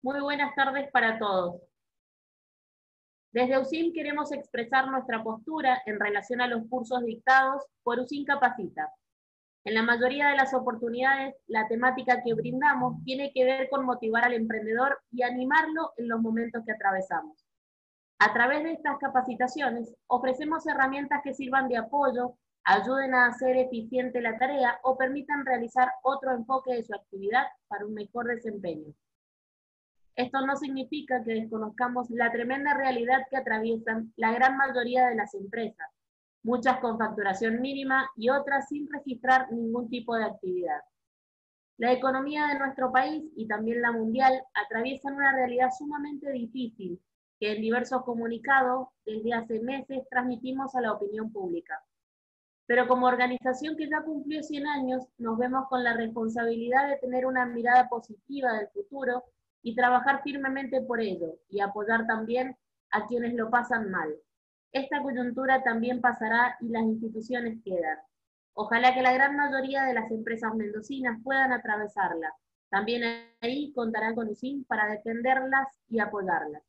Muy buenas tardes para todos. Desde USIM queremos expresar nuestra postura en relación a los cursos dictados por USIM Capacita. En la mayoría de las oportunidades, la temática que brindamos tiene que ver con motivar al emprendedor y animarlo en los momentos que atravesamos. A través de estas capacitaciones, ofrecemos herramientas que sirvan de apoyo, ayuden a hacer eficiente la tarea o permitan realizar otro enfoque de su actividad para un mejor desempeño. Esto no significa que desconozcamos la tremenda realidad que atraviesan la gran mayoría de las empresas, muchas con facturación mínima y otras sin registrar ningún tipo de actividad. La economía de nuestro país y también la mundial atraviesan una realidad sumamente difícil que en diversos comunicados desde hace meses transmitimos a la opinión pública. Pero como organización que ya cumplió 100 años, nos vemos con la responsabilidad de tener una mirada positiva del futuro y trabajar firmemente por ello, y apoyar también a quienes lo pasan mal. Esta coyuntura también pasará y las instituciones quedan. Ojalá que la gran mayoría de las empresas mendocinas puedan atravesarla. También ahí contarán con USIM para defenderlas y apoyarlas.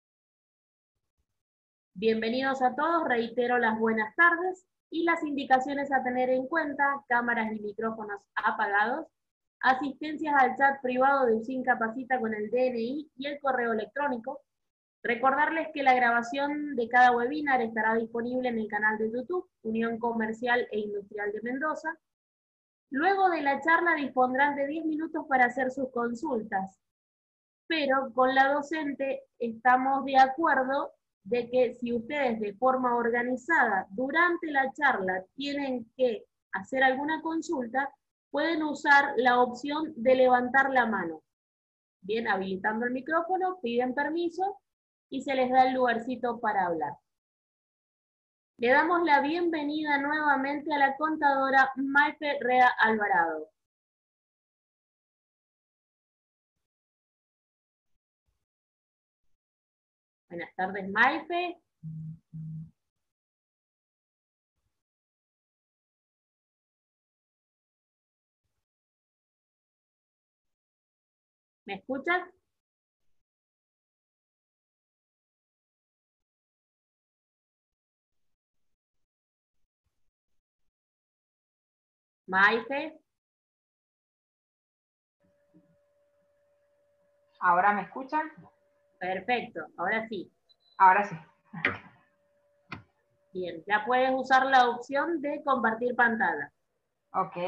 Bienvenidos a todos, reitero las buenas tardes y las indicaciones a tener en cuenta: cámaras y micrófonos apagados, asistencias al chat privado de USIM Capacita con el DNI y el correo electrónico. Recordarles que la grabación de cada webinar estará disponible en el canal de YouTube, Unión Comercial e Industrial de Mendoza. Luego de la charla dispondrán de 10 minutos para hacer sus consultas, pero con la docente estamos de acuerdo de que si ustedes de forma organizada durante la charla tienen que hacer alguna consulta, pueden usar la opción de levantar la mano. Bien, habilitando el micrófono, piden permiso y se les da el lugarcito para hablar. Le damos la bienvenida nuevamente a la contadora Mayfe Rea Alvarado. Buenas tardes, Mayfe. ¿Me escuchas? Mayfe. ¿Ahora me escuchan? Perfecto, ahora sí. Ahora sí. Bien, ya puedes usar la opción de compartir pantalla. Ok.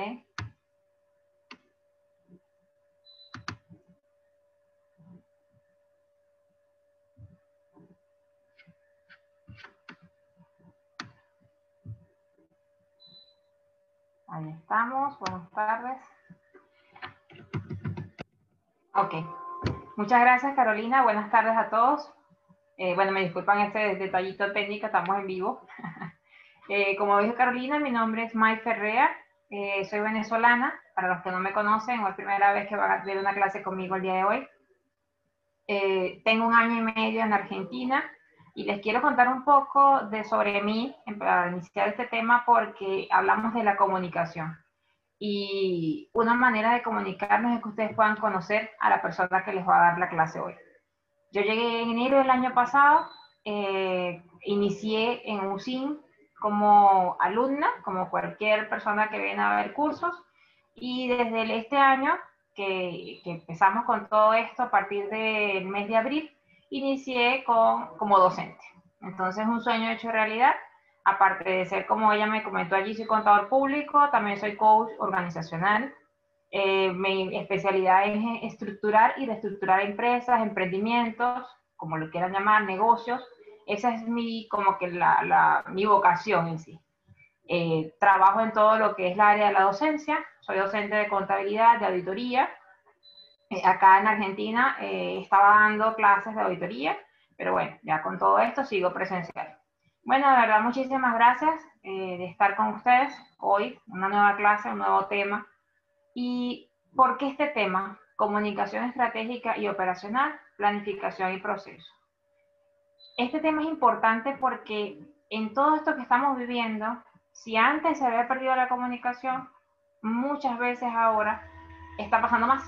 Ahí estamos, buenas tardes. Ok. Muchas gracias, Carolina. Buenas tardes a todos. Bueno, me disculpan este detallito técnico, estamos en vivo. Como dijo Carolina, mi nombre es May Ferrea, soy venezolana. Para los que no me conocen, es la primera vez que van a ver una clase conmigo el día de hoy. Tengo 1 año y medio en Argentina y les quiero contar un poco sobre mí para iniciar este tema, porque hablamos de la comunicación. Y una manera de comunicarnos es que ustedes puedan conocer a la persona que les va a dar la clase hoy. Yo llegué en enero del año pasado, inicié en USIM como alumna, como cualquier persona que viene a ver cursos, y desde este año que empezamos con todo esto, a partir del mes de abril, inicié como docente. Entonces, un sueño hecho realidad. Aparte de ser, como ella me comentó allí, soy contador público, también soy coach organizacional. Mi especialidad es estructurar y reestructurar empresas, emprendimientos, como lo quieran llamar, negocios. Esa es como que mi vocación en sí. Trabajo en todo lo que es la área de la docencia. Soy docente de contabilidad, de auditoría. Acá en Argentina estaba dando clases de auditoría, pero bueno, ya con todo esto sigo presencial. Bueno, de verdad, muchísimas gracias de estar con ustedes hoy. Una nueva clase, un nuevo tema. ¿Y por qué este tema? Comunicación estratégica y operacional, planificación y proceso. Este tema es importante porque en todo esto que estamos viviendo, si antes se había perdido la comunicación, muchas veces ahora está pasando más. O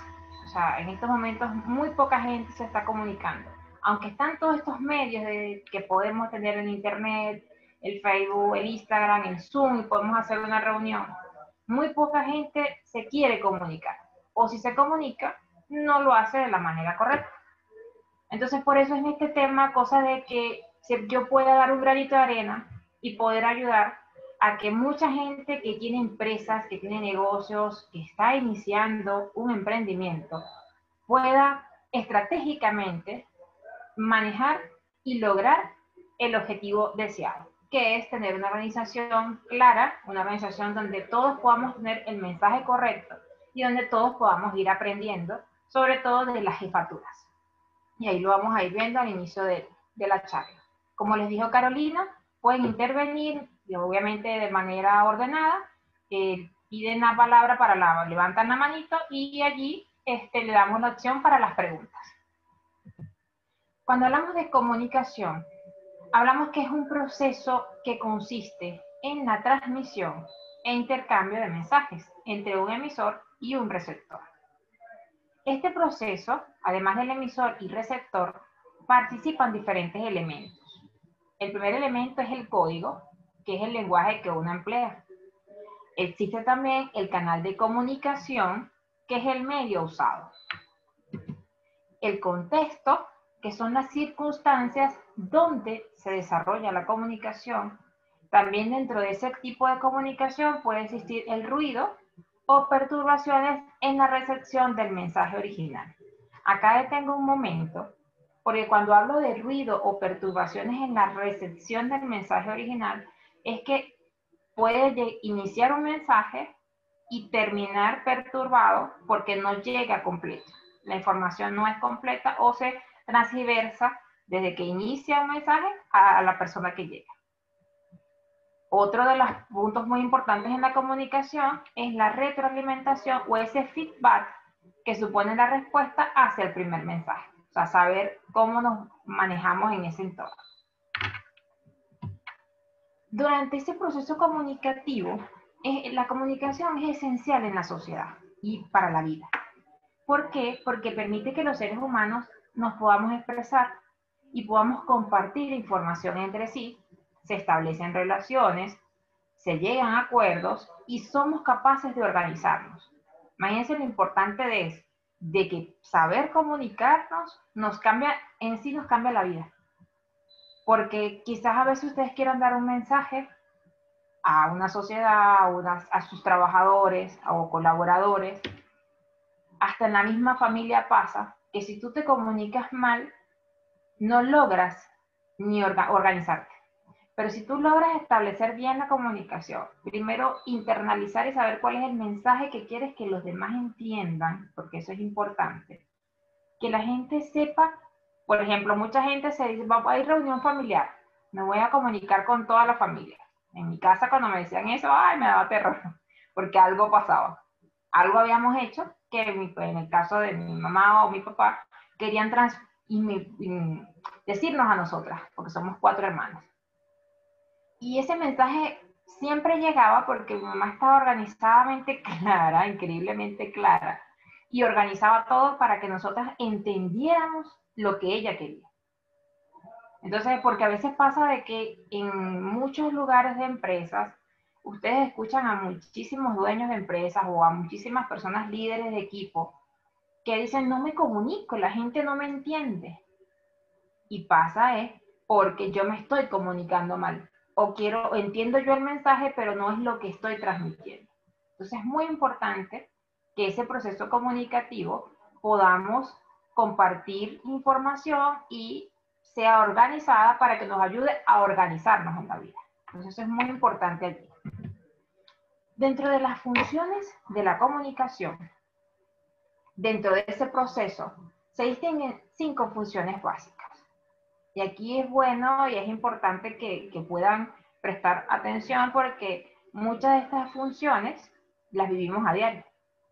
sea, en estos momentos muy poca gente se está comunicando. Aunque están todos estos medios que podemos tener en internet, el Facebook, el Instagram, el Zoom, y podemos hacer una reunión, muy poca gente se quiere comunicar. O si se comunica, no lo hace de la manera correcta. Entonces, por eso en este tema, cosa de que yo pueda dar un granito de arena y poder ayudar a que mucha gente que tiene empresas, que tiene negocios, que está iniciando un emprendimiento, pueda estratégicamente manejar y lograr el objetivo deseado, que es tener una organización clara, una organización donde todos podamos tener el mensaje correcto y donde todos podamos ir aprendiendo, sobre todo de las jefaturas. Y ahí lo vamos a ir viendo al inicio de la charla. Como les dijo Carolina, pueden intervenir, y obviamente de manera ordenada, piden la palabra levantan la manito y allí le damos la opción para las preguntas. Cuando hablamos de comunicación, hablamos que es un proceso que consiste en la transmisión e intercambio de mensajes entre un emisor y un receptor. Este proceso, además del emisor y receptor, participan diferentes elementos. El primer elemento es el código, que es el lenguaje que uno emplea. Existe también el canal de comunicación, que es el medio usado. El contexto, que son las circunstancias donde se desarrolla la comunicación. También dentro de ese tipo de comunicación puede existir el ruido o perturbaciones en la recepción del mensaje original. Acá detengo un momento, porque cuando hablo de ruido o perturbaciones en la recepción del mensaje original, es que puede iniciar un mensaje y terminar perturbado porque no llega completo. La información no es completa o se transgiversa desde que inicia un mensaje a la persona que llega. Otro de los puntos muy importantes en la comunicación es la retroalimentación o ese feedback que supone la respuesta hacia el primer mensaje. O sea, saber cómo nos manejamos en ese entorno. Durante ese proceso comunicativo, la comunicación es esencial en la sociedad y para la vida. ¿Por qué? Porque permite que los seres humanos nos podamos expresar y podamos compartir información entre sí, se establecen relaciones, se llegan a acuerdos y somos capaces de organizarnos. Imagínense lo importante de que saber comunicarnos nos cambia la vida. Porque quizás a veces ustedes quieran dar un mensaje a una sociedad, a sus trabajadores o colaboradores. Hasta en la misma familia pasa que si tú te comunicas mal, no logras ni organizarte. Pero si tú logras establecer bien la comunicación, primero internalizar y saber cuál es el mensaje que quieres que los demás entiendan, porque eso es importante. Que la gente sepa, por ejemplo, mucha gente se dice, va a ir reunión familiar, me voy a comunicar con toda la familia. En mi casa cuando me decían eso, ay, me daba terror, porque algo pasaba. Algo habíamos hecho que en el caso de mi mamá o mi papá querían decirnos a nosotras, porque somos 4 hermanos. Y ese mensaje siempre llegaba porque mi mamá estaba organizadamente clara, increíblemente clara, y organizaba todo para que nosotras entendiéramos lo que ella quería. Entonces, porque a veces pasa de que en muchos lugares de empresas, ustedes escuchan a muchísimos dueños de empresas o a muchísimas personas líderes de equipo que dicen, no me comunico, la gente no me entiende. Y pasa porque yo me estoy comunicando mal. O entiendo yo el mensaje, pero no es lo que estoy transmitiendo. Entonces es muy importante que ese proceso comunicativo podamos compartir información y sea organizada para que nos ayude a organizarnos en la vida. Entonces eso es muy importante allí. Dentro de las funciones de la comunicación, dentro de ese proceso, se distinguen 5 funciones básicas. Y aquí es bueno y es importante que puedan prestar atención porque muchas de estas funciones las vivimos a diario.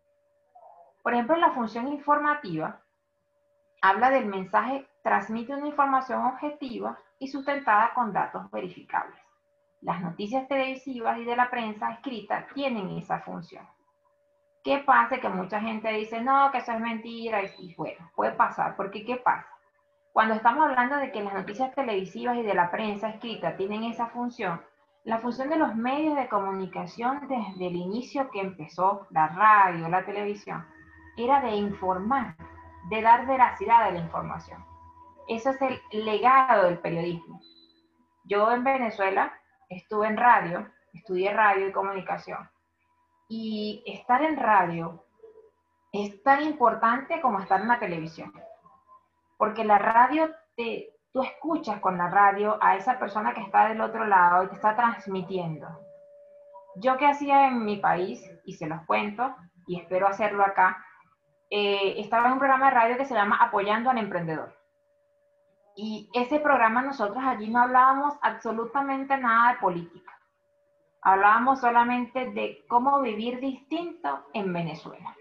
Por ejemplo, la función informativa habla del mensaje, transmite una información objetiva y sustentada con datos verificables. Las noticias televisivas y de la prensa escrita tienen esa función. ¿Qué pasa? Que mucha gente dice, no, que eso es mentira, y bueno, puede pasar, porque ¿qué pasa? Cuando estamos hablando de que las noticias televisivas y de la prensa escrita tienen esa función, la función de los medios de comunicación desde el inicio que empezó la radio, la televisión, era de informar, de dar veracidad a la información. Eso es el legado del periodismo. Yo en Venezuela estuve en radio, estudié radio y comunicación. Y estar en radio es tan importante como estar en la televisión. Porque la radio, tú escuchas con la radio a esa persona que está del otro lado y te está transmitiendo. Yo que hacía en mi país, y se los cuento, y espero hacerlo acá, estaba en un programa de radio que se llama Apoyando al Emprendedor. Y ese programa nosotros allí no hablábamos absolutamente nada de política. Hablábamos solamente de cómo vivir distinto en Venezuela.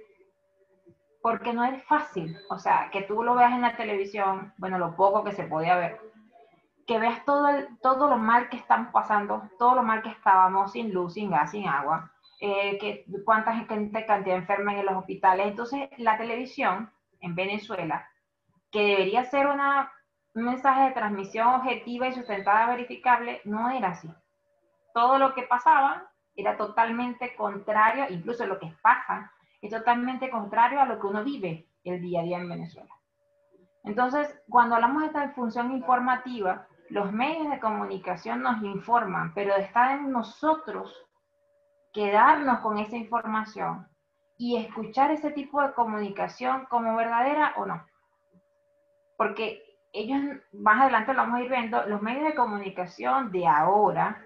Porque no es fácil, o sea, que tú lo veas en la televisión, bueno, lo poco que se podía ver, que veas todo lo mal que estamos pasando, todo lo mal que estábamos, sin luz, sin gas, sin agua, que cuánta gente, cantidad de enfermos en los hospitales. Entonces, la televisión en Venezuela, que debería ser un mensaje de transmisión objetiva y sustentada, verificable, no era así. Todo lo que pasaba era totalmente contrario, incluso lo que pasa, es totalmente contrario a lo que uno vive el día a día en Venezuela. Entonces, cuando hablamos de esta función informativa, los medios de comunicación nos informan, pero está en nosotros quedarnos con esa información y escuchar ese tipo de comunicación como verdadera o no. Porque ellos, más adelante lo vamos a ir viendo, los medios de comunicación de ahora,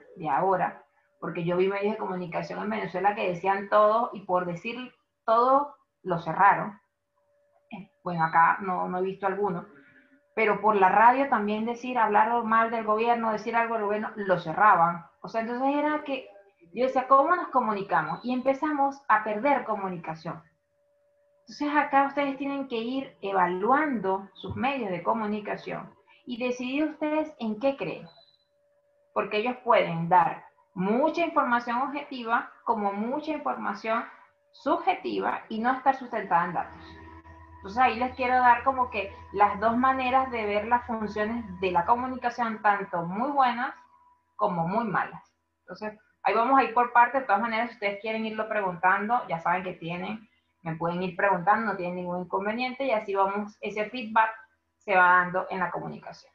porque yo vi medios de comunicación en Venezuela que decían todo y por decir todo lo cerraron. Bueno, acá no he visto alguno, pero por la radio también hablar mal del gobierno, decir algo del gobierno, lo cerraban. O sea, entonces era que yo decía, ¿cómo nos comunicamos? Y empezamos a perder comunicación. Entonces acá ustedes tienen que ir evaluando sus medios de comunicación y decidir ustedes en qué creen. Porque ellos pueden dar mucha información objetiva como mucha información subjetiva y no estar sustentada en datos. Entonces ahí les quiero dar como que las dos maneras de ver las funciones de la comunicación, tanto muy buenas como muy malas. Entonces ahí vamos a ir por partes. De todas maneras, si ustedes quieren irlo preguntando, ya saben que me pueden ir preguntando, no tienen ningún inconveniente, y así vamos, ese feedback se va dando en la comunicación.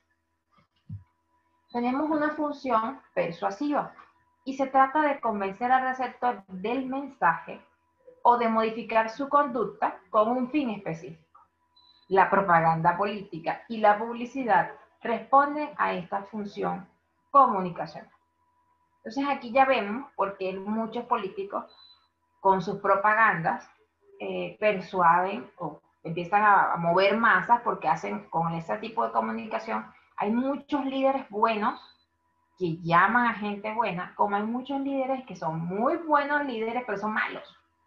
Tenemos una función persuasiva y se trata de convencer al receptor del mensaje o de modificar su conducta con un fin específico. La propaganda política y la publicidad responden a esta función comunicacional. Entonces aquí ya vemos por qué muchos políticos con sus propagandas persuaden o empiezan a mover masas porque hacen con ese tipo de comunicación. Hay muchos líderes buenos que llaman a gente buena, como hay muchos líderes que son muy buenos líderes, pero son malos.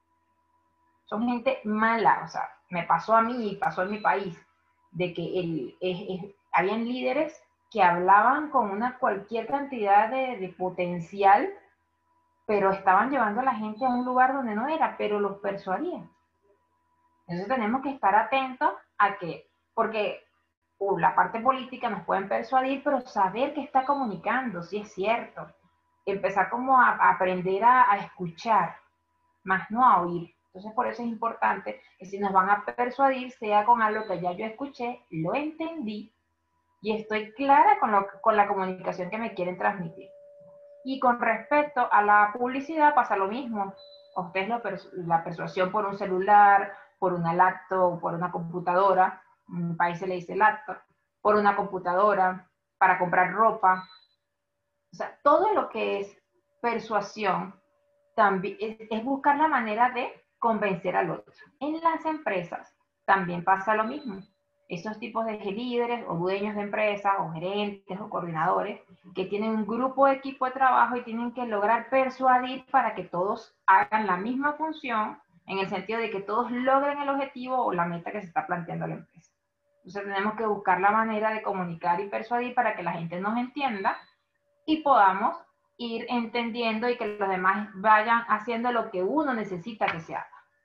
Son gente mala, o sea, me pasó a mí y pasó en mi país, de que habían líderes que hablaban con cualquier cantidad de potencial, pero estaban llevando a la gente a un lugar donde no era, pero los persuadían. Entonces tenemos que estar atentos a que, porque la parte política nos pueden persuadir, pero saber qué está comunicando, si es cierto. Empezar como a aprender a escuchar, más no a oír. Entonces por eso es importante que si nos van a persuadir, sea con algo que ya yo escuché, lo entendí y estoy clara con la comunicación que me quieren transmitir. Y con respecto a la publicidad pasa lo mismo. Ustedes la persuasión por un celular, por una laptop, por una computadora, en mi país se le dice laptop, por una computadora, para comprar ropa. O sea, todo lo que es persuasión también es buscar la manera de convencer al otro. En las empresas también pasa lo mismo. Esos tipos de líderes o dueños de empresas o gerentes o coordinadores que tienen un grupo de equipo de trabajo y tienen que lograr persuadir para que todos hagan la misma función, en el sentido de que todos logren el objetivo o la meta que se está planteando la empresa. Entonces tenemos que buscar la manera de comunicar y persuadir para que la gente nos entienda y podamos ir entendiendo y que los demás vayan haciendo lo que uno necesita que se haga.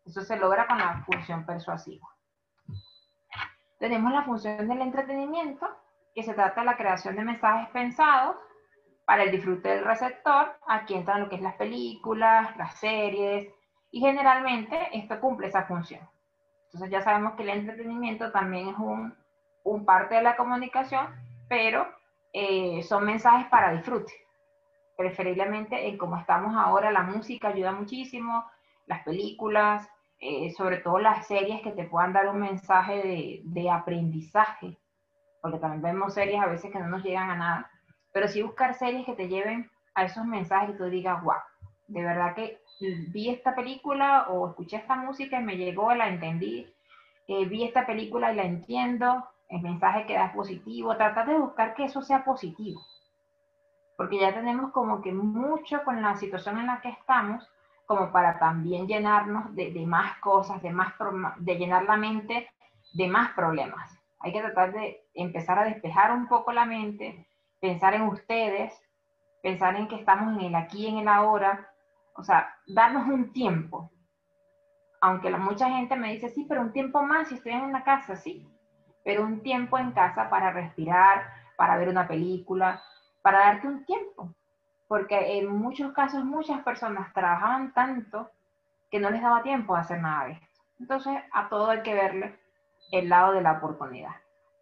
Eso se logra con la función persuasiva. Tenemos la función del entretenimiento, que se trata de la creación de mensajes pensados para el disfrute del receptor. Aquí entran lo que es las películas, las series, y generalmente esto cumple esa función. Entonces ya sabemos que el entretenimiento también es un parte de la comunicación, pero son mensajes para disfrute. Preferiblemente en como estamos ahora, la música ayuda muchísimo, las películas, sobre todo las series que te puedan dar un mensaje de aprendizaje, porque también vemos series a veces que no nos llegan a nada, pero sí buscar series que te lleven a esos mensajes y tú digas, wow, de verdad que vi esta película o escuché esta música y me llegó, la entendí, vi esta película y la entiendo, el mensaje que da es positivo, tratar de buscar que eso sea positivo, porque ya tenemos como que mucho con la situación en la que estamos, como para también llenarnos de más cosas, de llenar la mente de más problemas. Hay que tratar de empezar a despejar un poco la mente, pensar en ustedes, pensar en que estamos en el aquí, en el ahora, o sea, darnos un tiempo. Aunque mucha gente me dice, sí, pero un tiempo más si estoy en una casa, sí, pero un tiempo en casa para respirar, para ver una película, para darte un tiempo. Porque en muchos casos muchas personas trabajaban tanto que no les daba tiempo a hacer nada de esto. Entonces, a todo hay que verle el lado de la oportunidad.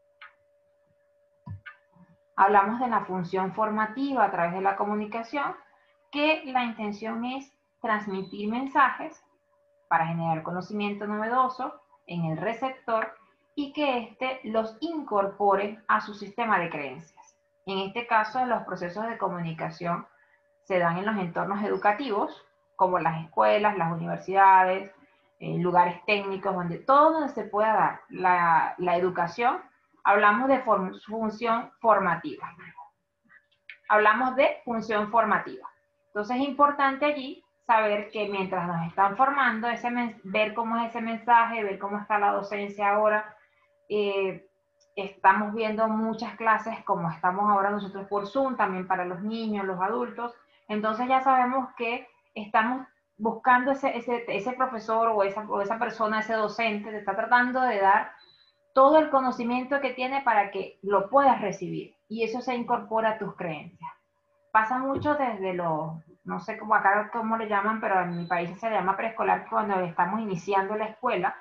Hablamos de la función formativa a través de la comunicación, que la intención es transmitir mensajes para generar conocimiento novedoso en el receptor y que éste los incorpore a su sistema de creencias. En este caso, los procesos de comunicación se dan en los entornos educativos, como las escuelas, las universidades, lugares técnicos, donde se pueda dar la educación. Hablamos de función formativa. Hablamos de función formativa. Entonces es importante allí saber que mientras nos están formando, ver cómo es ese mensaje, ver cómo está la docencia ahora. Estamos viendo muchas clases como estamos ahora nosotros por Zoom, también para los niños, los adultos. Entonces ya sabemos que estamos buscando ese profesor o esa persona, ese docente, te está tratando de dar todo el conocimiento que tiene para que lo puedas recibir y eso se incorpora a tus creencias. Pasa mucho desde no sé cómo acá cómo le llaman, pero en mi país se llama preescolar, cuando estamos iniciando la escuela.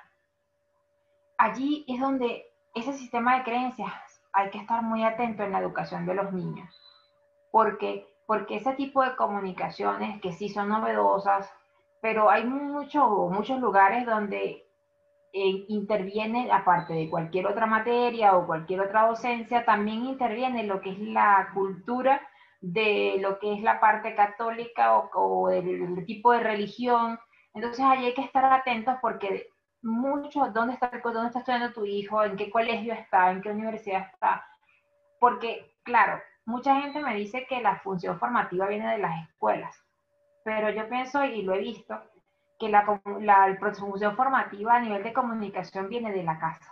Allí es donde ese sistema de creencias hay que estar muy atento en la educación de los niños, porque ese tipo de comunicaciones que sí son novedosas, pero hay muchos lugares donde interviene, aparte de cualquier otra materia o cualquier otra docencia, también interviene lo que es la cultura de lo que es la parte católica o del tipo de religión. Entonces ahí hay que estar atentos porque ¿dónde está estudiando tu hijo? ¿En qué colegio está? ¿En qué universidad está? Porque, claro, mucha gente me dice que la función formativa viene de las escuelas, pero yo pienso, y lo he visto, que la función formativa a nivel de comunicación viene de la casa,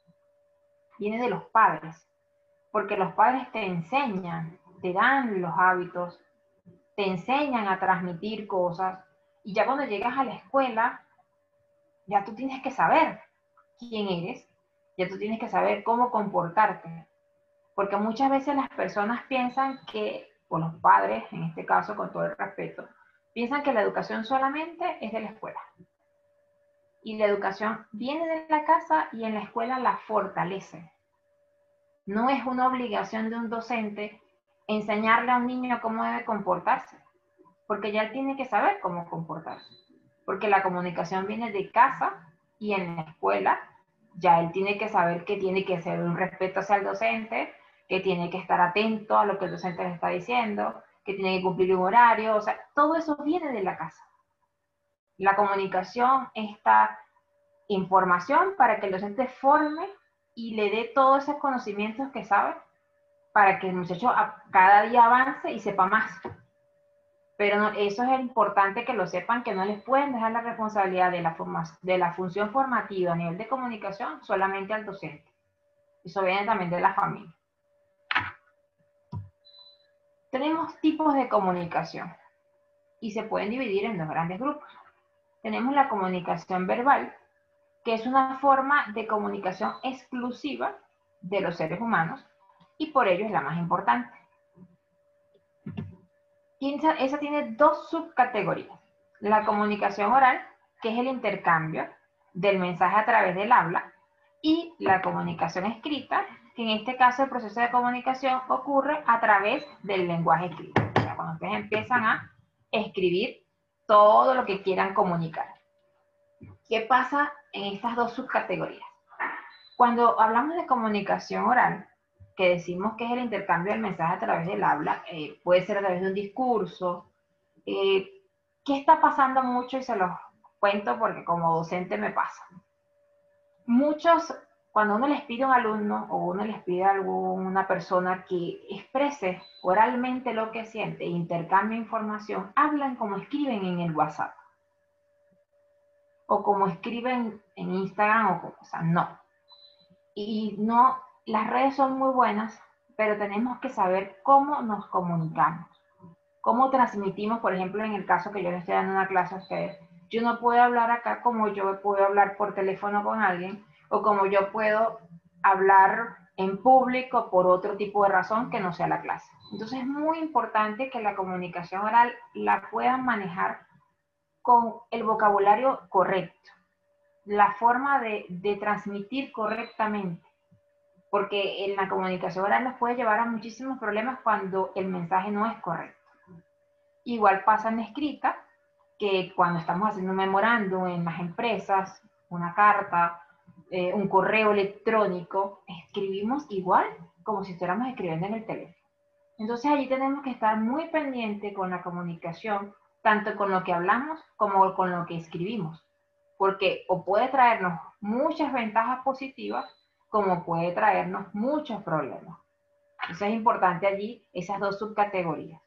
viene de los padres, porque los padres te enseñan, te dan los hábitos, te enseñan a transmitir cosas, y ya cuando llegas a la escuela, ya tú tienes que saber quién eres, ya tú tienes que saber cómo comportarte, porque muchas veces las personas piensan que, o los padres, en este caso, con todo el respeto, piensan que la educación solamente es de la escuela. Y la educación viene de la casa y en la escuela la fortalece. No es una obligación de un docente enseñarle a un niño cómo debe comportarse, porque ya él tiene que saber cómo comportarse. Porque la comunicación viene de casa y en la escuela ya él tiene que saber que tiene que hacer un respeto hacia el docente, que tiene que estar atento a lo que el docente le está diciendo, que tiene que cumplir un horario, o sea, todo eso viene de la casa. La comunicación, esta información para que el docente forme y le dé todos esos conocimientos que sabe para que el muchacho cada día avance y sepa más. Pero no, eso es importante que lo sepan, que no les pueden dejar la responsabilidad de la función formativa a nivel de comunicación solamente al docente. Eso viene también de la familia. Tenemos tipos de comunicación y se pueden dividir en dos grandes grupos. tenemos la comunicación verbal, que es una forma de comunicación exclusiva de los seres humanos y por ello es la más importante. Y esa tiene dos subcategorías. La comunicación oral, que es el intercambio del mensaje a través del habla, y la comunicación escrita, que en este caso el proceso de comunicación ocurre a través del lenguaje escrito. O sea, cuando ustedes empiezan a escribir todo lo que quieran comunicar. ¿Qué pasa en estas dos subcategorías? Cuando hablamos de comunicación oral, que decimos que es el intercambio del mensaje a través del habla, puede ser a través de un discurso. ¿Qué está pasando mucho? Y se los cuento porque como docente me pasa. Muchos, cuando uno les pide a un alumno o uno les pide a alguna persona que exprese oralmente lo que siente e intercambie información, hablan como escriben en el WhatsApp. O como escriben en Instagram, o sea, no. Y no, las redes son muy buenas, pero tenemos que saber cómo nos comunicamos, cómo transmitimos, por ejemplo, en el caso que yo les estoy dando una clase a ustedes, yo no puedo hablar acá como yo puedo hablar por teléfono con alguien, o como yo puedo hablar en público por otro tipo de razón que no sea la clase. Entonces es muy importante que la comunicación oral la puedan manejar con el vocabulario correcto, la forma de transmitir correctamente, porque en la comunicación oral nos puede llevar a muchísimos problemas cuando el mensaje no es correcto. Igual pasa en escrita, que cuando estamos haciendo un memorándum en las empresas, una carta, un correo electrónico, escribimos igual como si estuviéramos escribiendo en el teléfono. Entonces allí tenemos que estar muy pendiente con la comunicación, tanto con lo que hablamos como con lo que escribimos, porque o puede traernos muchas ventajas positivas como puede traernos muchos problemas. Entonces es importante allí esas dos subcategorías.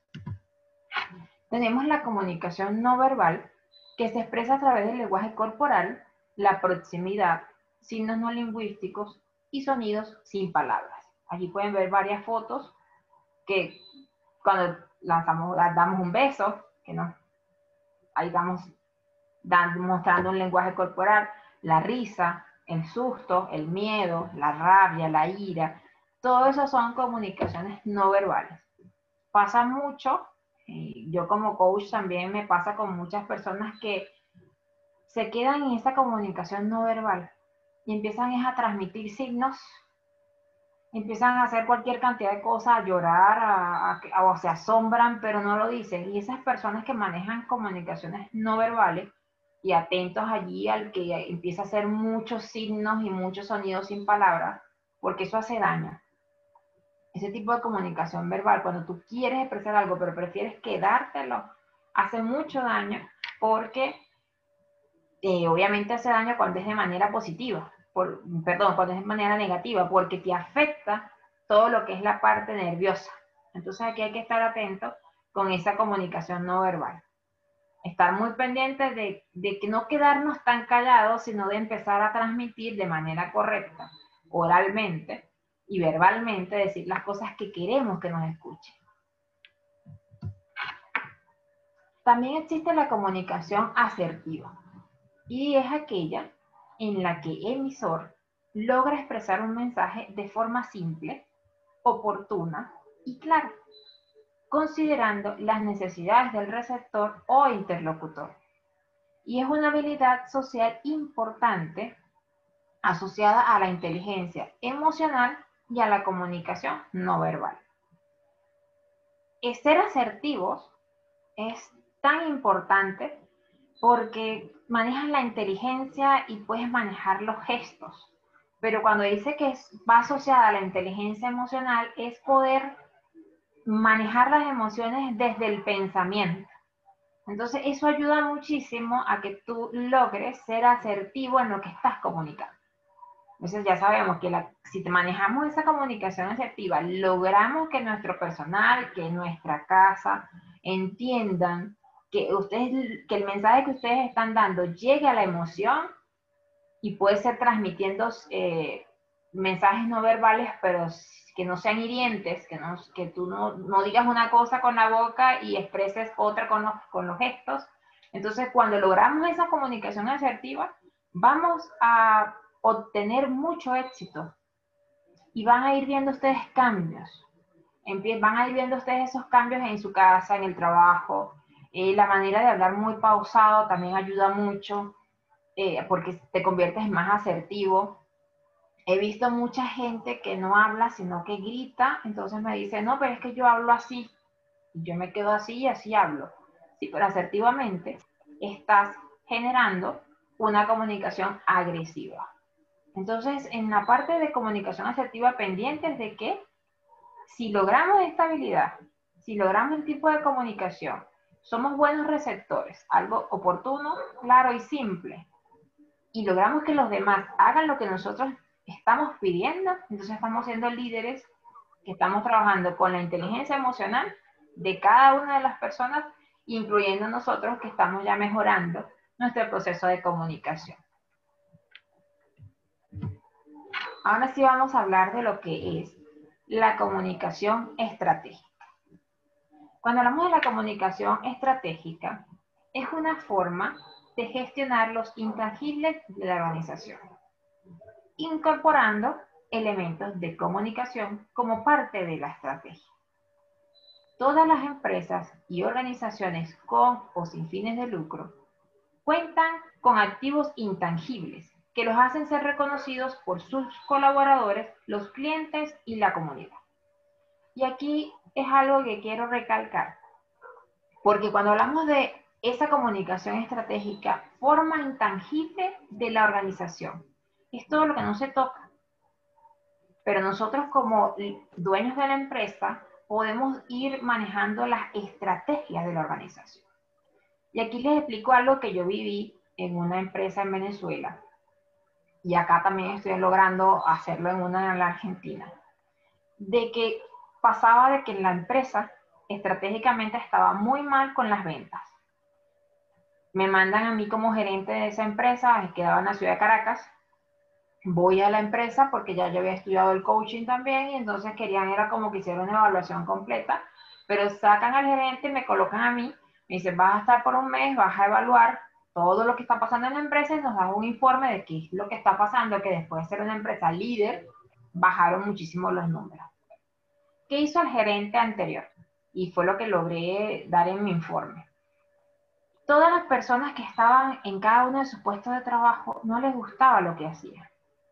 Tenemos la comunicación no verbal, que se expresa a través del lenguaje corporal, la proximidad, signos no lingüísticos y sonidos sin palabras. Allí pueden ver varias fotos que cuando damos un beso, que no, ahí estamos mostrando un lenguaje corporal, la risa, el susto, el miedo, la rabia, la ira, todo eso son comunicaciones no verbales. Pasa mucho, yo como coach también me pasa con muchas personas que se quedan en esa comunicación no verbal y empiezan a transmitir signos, empiezan a hacer cualquier cantidad de cosas, a llorar, o se asombran, pero no lo dicen. Y esas personas que manejan comunicaciones no verbales y atentos allí al que empieza a hacer muchos signos y muchos sonidos sin palabras, porque eso hace daño. Ese tipo de comunicación verbal, cuando tú quieres expresar algo, pero prefieres quedártelo, hace mucho daño porque obviamente hace daño cuando es de manera positiva, cuando es de manera negativa, porque te afecta todo lo que es la parte nerviosa. Entonces aquí hay que estar atento con esa comunicación no verbal. Estar muy pendientes de que no quedarnos tan callados, sino de empezar a transmitir de manera correcta, oralmente y verbalmente, decir las cosas que queremos que nos escuchen. También existe la comunicación asertiva, y es aquella en la que el emisor logra expresar un mensaje de forma simple, oportuna y clara, considerando las necesidades del receptor o interlocutor. Y es una habilidad social importante asociada a la inteligencia emocional y a la comunicación no verbal. Ser asertivos es tan importante porque manejas la inteligencia y puedes manejar los gestos. Pero cuando dice que va asociada a la inteligencia emocional, es poder manejar las emociones desde el pensamiento. Entonces, eso ayuda muchísimo a que tú logres ser asertivo en lo que estás comunicando. Entonces, ya sabemos que si manejamos esa comunicación asertiva, logramos que nuestro personal, que nuestra casa entiendan que el mensaje que ustedes están dando llegue a la emoción y puede ser transmitiendo mensajes no verbales, pero que no sean hirientes, que tú no digas una cosa con la boca y expreses otra con los gestos, Entonces, cuando logramos esa comunicación asertiva, vamos a obtener mucho éxito y van a ir viendo ustedes cambios. Van a ir viendo ustedes esos cambios en su casa, en el trabajo. La manera de hablar muy pausado también ayuda mucho porque te conviertes en más asertivo. He visto mucha gente que no habla, sino que grita, entonces me dice, no, pero es que yo hablo así. Y yo me quedo así y así hablo. Sí, pero asertivamente estás generando una comunicación agresiva. Entonces, en la parte de comunicación asertiva, pendientes de que si logramos esta habilidad, si logramos el tipo de comunicación, somos buenos receptores, algo oportuno, claro y simple, y logramos que los demás hagan lo que nosotros estamos pidiendo, entonces estamos siendo líderes que estamos trabajando con la inteligencia emocional de cada una de las personas, incluyendo nosotros que estamos ya mejorando nuestro proceso de comunicación. Ahora sí vamos a hablar de lo que es la comunicación estratégica. Cuando hablamos de la comunicación estratégica, es una forma de gestionar los intangibles de la organización, incorporando elementos de comunicación como parte de la estrategia. Todas las empresas y organizaciones con o sin fines de lucro cuentan con activos intangibles que los hacen ser reconocidos por sus colaboradores, los clientes y la comunidad. Y aquí es algo que quiero recalcar, porque cuando hablamos de esa comunicación estratégica, forma intangible de la organización, es todo lo que no se toca. Pero nosotros como dueños de la empresa podemos ir manejando las estrategias de la organización. Y aquí les explico algo que yo viví en una empresa en Venezuela. Y acá también estoy logrando hacerlo en una en la Argentina. De que pasaba de que la empresa estratégicamente estaba muy mal con las ventas. Me mandan a mí como gerente de esa empresa, que quedaba en la ciudad de Caracas. Voy a la empresa porque ya yo había estudiado el coaching también y entonces querían, era como que hiciera una evaluación completa, pero sacan al gerente, me colocan a mí, me dicen, vas a estar por un mes, vas a evaluar todo lo que está pasando en la empresa y nos dan un informe de qué es lo que está pasando, que después de ser una empresa líder, bajaron muchísimo los números. ¿Qué hizo el gerente anterior? Y fue lo que logré dar en mi informe. Todas las personas que estaban en cada uno de sus puestos de trabajo no les gustaba lo que hacían.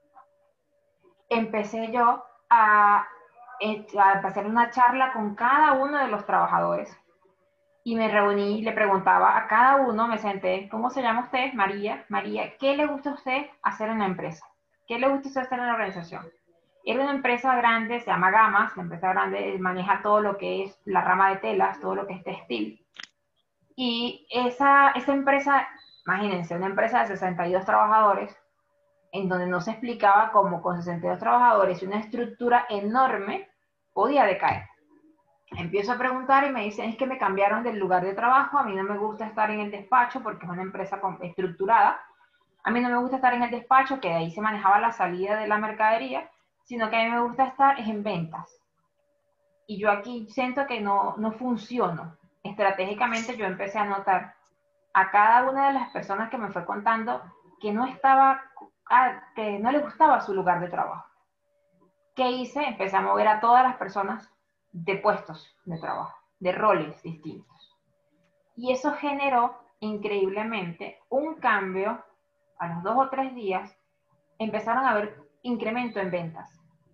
Empecé yo a hacer una charla con cada uno de los trabajadores y me reuní y le preguntaba a cada uno, me senté, ¿cómo se llama usted? María. María, ¿qué le gusta a usted hacer en la empresa? ¿Qué le gusta a usted hacer en la organización? Era una empresa grande, se llama Gamas, la empresa grande maneja todo lo que es la rama de telas, todo lo que es textil. Y esa empresa, imagínense, una empresa de 62 trabajadores, en donde no se explicaba cómo con 62 trabajadores y una estructura enorme podía decaer. Empiezo a preguntar y me dicen, es que me cambiaron del lugar de trabajo, a mí no me gusta estar en el despacho porque es una empresa estructurada, a mí no me gusta estar en el despacho, que de ahí se manejaba la salida de la mercadería, sino que a mí me gusta estar en ventas. Y yo aquí siento que no funciono. Estratégicamente yo empecé a notar a cada una de las personas que me fue contando que no estaba, que no le gustaba su lugar de trabajo. ¿Qué hice? Empecé a mover a todas las personas de puestos de trabajo, de roles distintos. Y eso generó increíblemente un cambio. A los 2 o 3 días empezaron a haber incremento en ventas.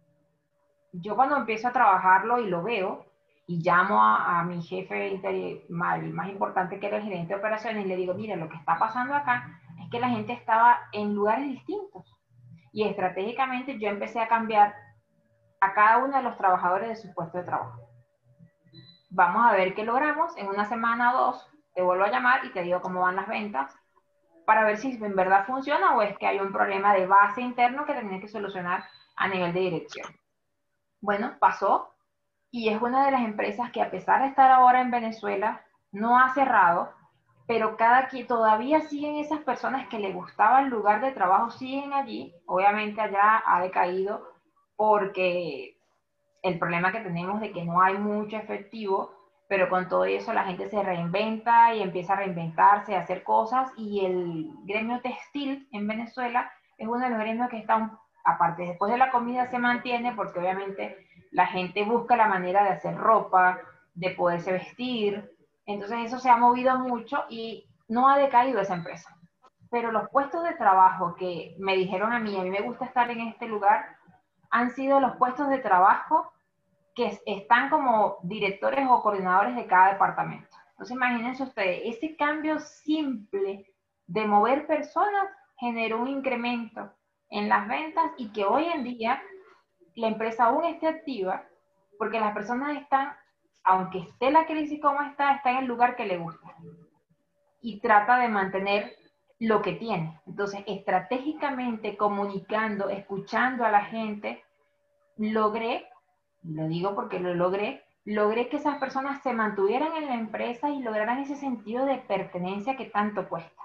Yo cuando empiezo a trabajarlo y lo veo, y llamo a mi jefe el más importante, que era el gerente de operaciones, y le digo, mira, lo que está pasando acá es que la gente estaba en lugares distintos. Y estratégicamente yo empecé a cambiar a cada uno de los trabajadores de su puesto de trabajo. Vamos a ver qué logramos. En una semana o 2 te vuelvo a llamar y te digo cómo van las ventas para ver si en verdad funciona o es que hay un problema de base interno que tenía que solucionar a nivel de dirección. Bueno, pasó y es una de las empresas que a pesar de estar ahora en Venezuela no ha cerrado, pero todavía siguen esas personas que les gustaba el lugar de trabajo, siguen allí. Obviamente allá ha decaído porque el problema que tenemos de que no hay mucho efectivo, pero con todo eso la gente se reinventa y empieza a reinventarse, a hacer cosas, y el gremio textil en Venezuela es uno de los gremios que está, aparte, después de la comida se mantiene, porque obviamente la gente busca la manera de hacer ropa, de poderse vestir, entonces eso se ha movido mucho y no ha decaído esa empresa. Pero los puestos de trabajo que me dijeron a mí me gusta estar en este lugar, han sido los puestos de trabajo que están como directores o coordinadores de cada departamento. Entonces imagínense ustedes, ese cambio simple de mover personas generó un incremento en las ventas y que hoy en día la empresa aún esté activa porque las personas están, aunque esté la crisis como está en el lugar que le gusta y trata de mantener lo que tiene. Entonces, estratégicamente comunicando, escuchando a la gente, logré, lo digo porque lo logré que esas personas se mantuvieran en la empresa y lograran ese sentido de pertenencia que tanto cuesta.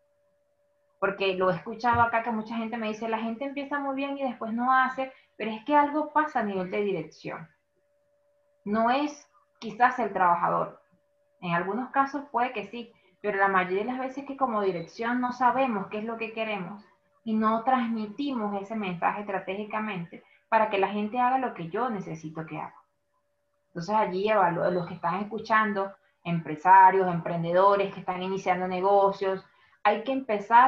Porque lo he escuchado acá que mucha gente me dice, la gente empieza muy bien y después no hace, pero es que algo pasa a nivel de dirección. No es quizás el trabajador. En algunos casos puede que sí, pero la mayoría de las veces que como dirección no sabemos qué es lo que queremos y no transmitimos ese mensaje estratégicamente para que la gente haga lo que yo necesito que haga. Entonces allí evalúo los que están escuchando, empresarios, emprendedores que están iniciando negocios. Hay que empezar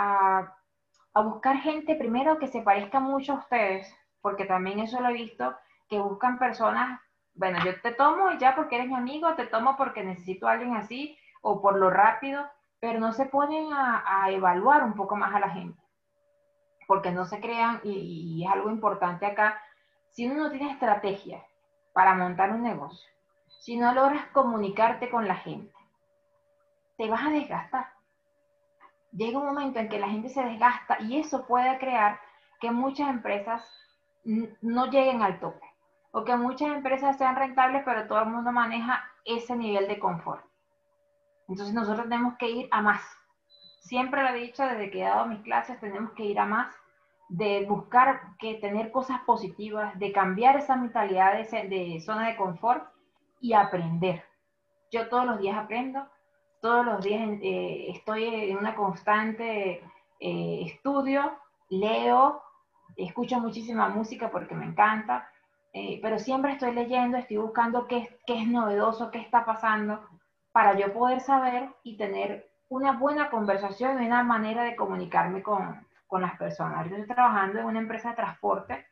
a buscar gente primero que se parezca mucho a ustedes, porque también eso lo he visto, que buscan personas, bueno, yo te tomo ya porque eres mi amigo, te tomo porque necesito a alguien así, o por lo rápido, pero no se ponen a evaluar un poco más a la gente, porque no se crean, y es algo importante acá, si uno no tiene estrategia para montar un negocio, si no logras comunicarte con la gente, te vas a desgastar. Llega un momento en que la gente se desgasta y eso puede crear que muchas empresas no lleguen al tope o que muchas empresas sean rentables, pero todo el mundo maneja ese nivel de confort. Entonces nosotros tenemos que ir a más. Siempre lo he dicho desde que he dado mis clases, tenemos que ir a más, de buscar que tener cosas positivas, de cambiar esa mentalidad de zona de confort y aprender. Yo todos los días aprendo, todos los días estoy en una constante estudio, leo, escucho muchísima música porque me encanta, pero siempre estoy leyendo, estoy buscando qué es novedoso, qué está pasando, para yo poder saber y tener una buena conversación y una manera de comunicarme con las personas. Yo estoy trabajando en una empresa de transporte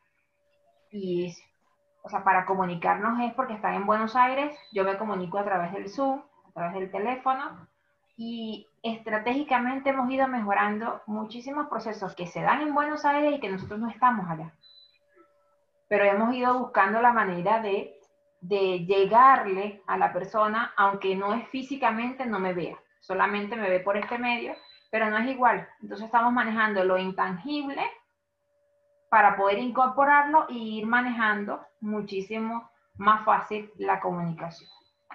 y o sea, para comunicarnos es porque están en Buenos Aires, yo me comunico a través del Zoom, a través del teléfono, y estratégicamente hemos ido mejorando muchísimos procesos que se dan en Buenos Aires y que nosotros no estamos allá. Pero hemos ido buscando la manera de llegarle a la persona, aunque no es físicamente, no me vea, solamente me ve por este medio, pero no es igual. Entonces estamos manejando lo intangible para poder incorporarlo e ir manejando muchísimo más fácil la comunicación.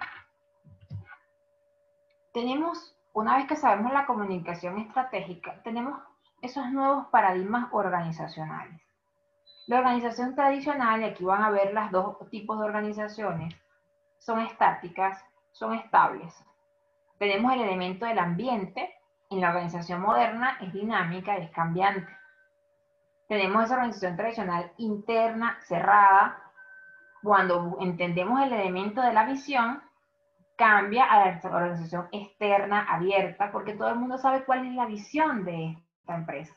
Tenemos, una vez que sabemos la comunicación estratégica, tenemos esos nuevos paradigmas organizacionales. La organización tradicional, y aquí van a ver los dos tipos de organizaciones, son estáticas, son estables. Tenemos el elemento del ambiente, en la organización moderna es dinámica, es cambiante. Tenemos esa organización tradicional interna, cerrada. Cuando entendemos el elemento de la visión, cambia a la organización externa, abierta, porque todo el mundo sabe cuál es la visión de esta empresa.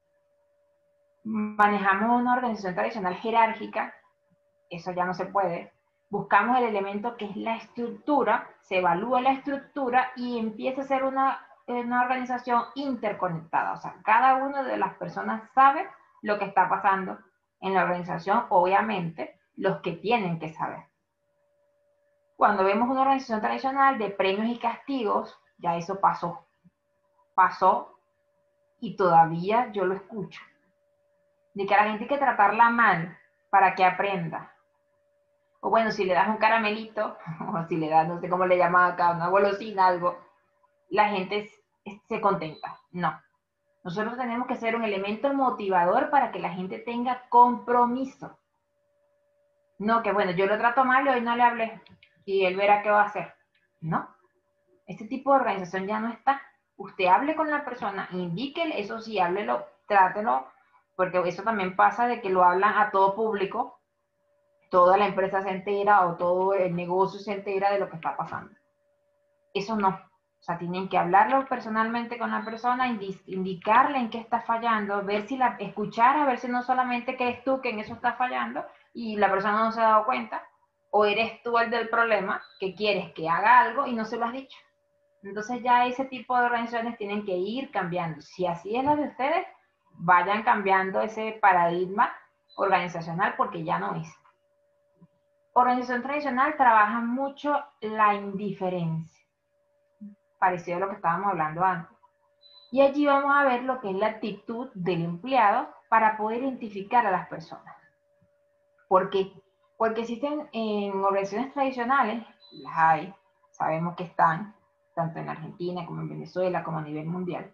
Manejamos una organización tradicional jerárquica, eso ya no se puede. Buscamos el elemento que es la estructura, se evalúa la estructura y empieza a ser una organización interconectada. O sea, cada una de las personas sabe lo que está pasando en la organización, obviamente, los que tienen que saber. Cuando vemos una organización tradicional de premios y castigos, ya eso pasó y todavía yo lo escucho. De que a la gente hay que tratarla mal para que aprenda. O bueno, si le das un caramelito, o si le das, no sé cómo le llaman acá, una golosina, algo, la gente se contenta. No. Nosotros tenemos que ser un elemento motivador para que la gente tenga compromiso. No, que bueno, yo lo trato mal y hoy no le hablé. y él verá qué va a hacer. No, este tipo de organización ya no está. Usted hable con la persona, indíquele, eso sí, háblelo, trátelo, porque eso también pasa de que lo hablan a todo público, toda la empresa se entera o todo el negocio se entera de lo que está pasando. Eso no. O sea, tienen que hablarlo personalmente con la persona, indicarle en qué está fallando, ver si escuchar, a ver si no solamente que eres tú que en eso está fallando y la persona no se ha dado cuenta, o eres tú el del problema, que quieres que haga algo y no se lo has dicho. Entonces ya ese tipo de organizaciones tienen que ir cambiando. Si así es la de ustedes, vayan cambiando ese paradigma organizacional porque ya no es. Organización tradicional trabaja mucho la indiferencia, parecido a lo que estábamos hablando antes. Y allí vamos a ver lo que es la actitud del empleado para poder identificar a las personas. ¿Por qué? Porque existen en organizaciones tradicionales, las hay, sabemos que están, tanto en Argentina como en Venezuela, como a nivel mundial,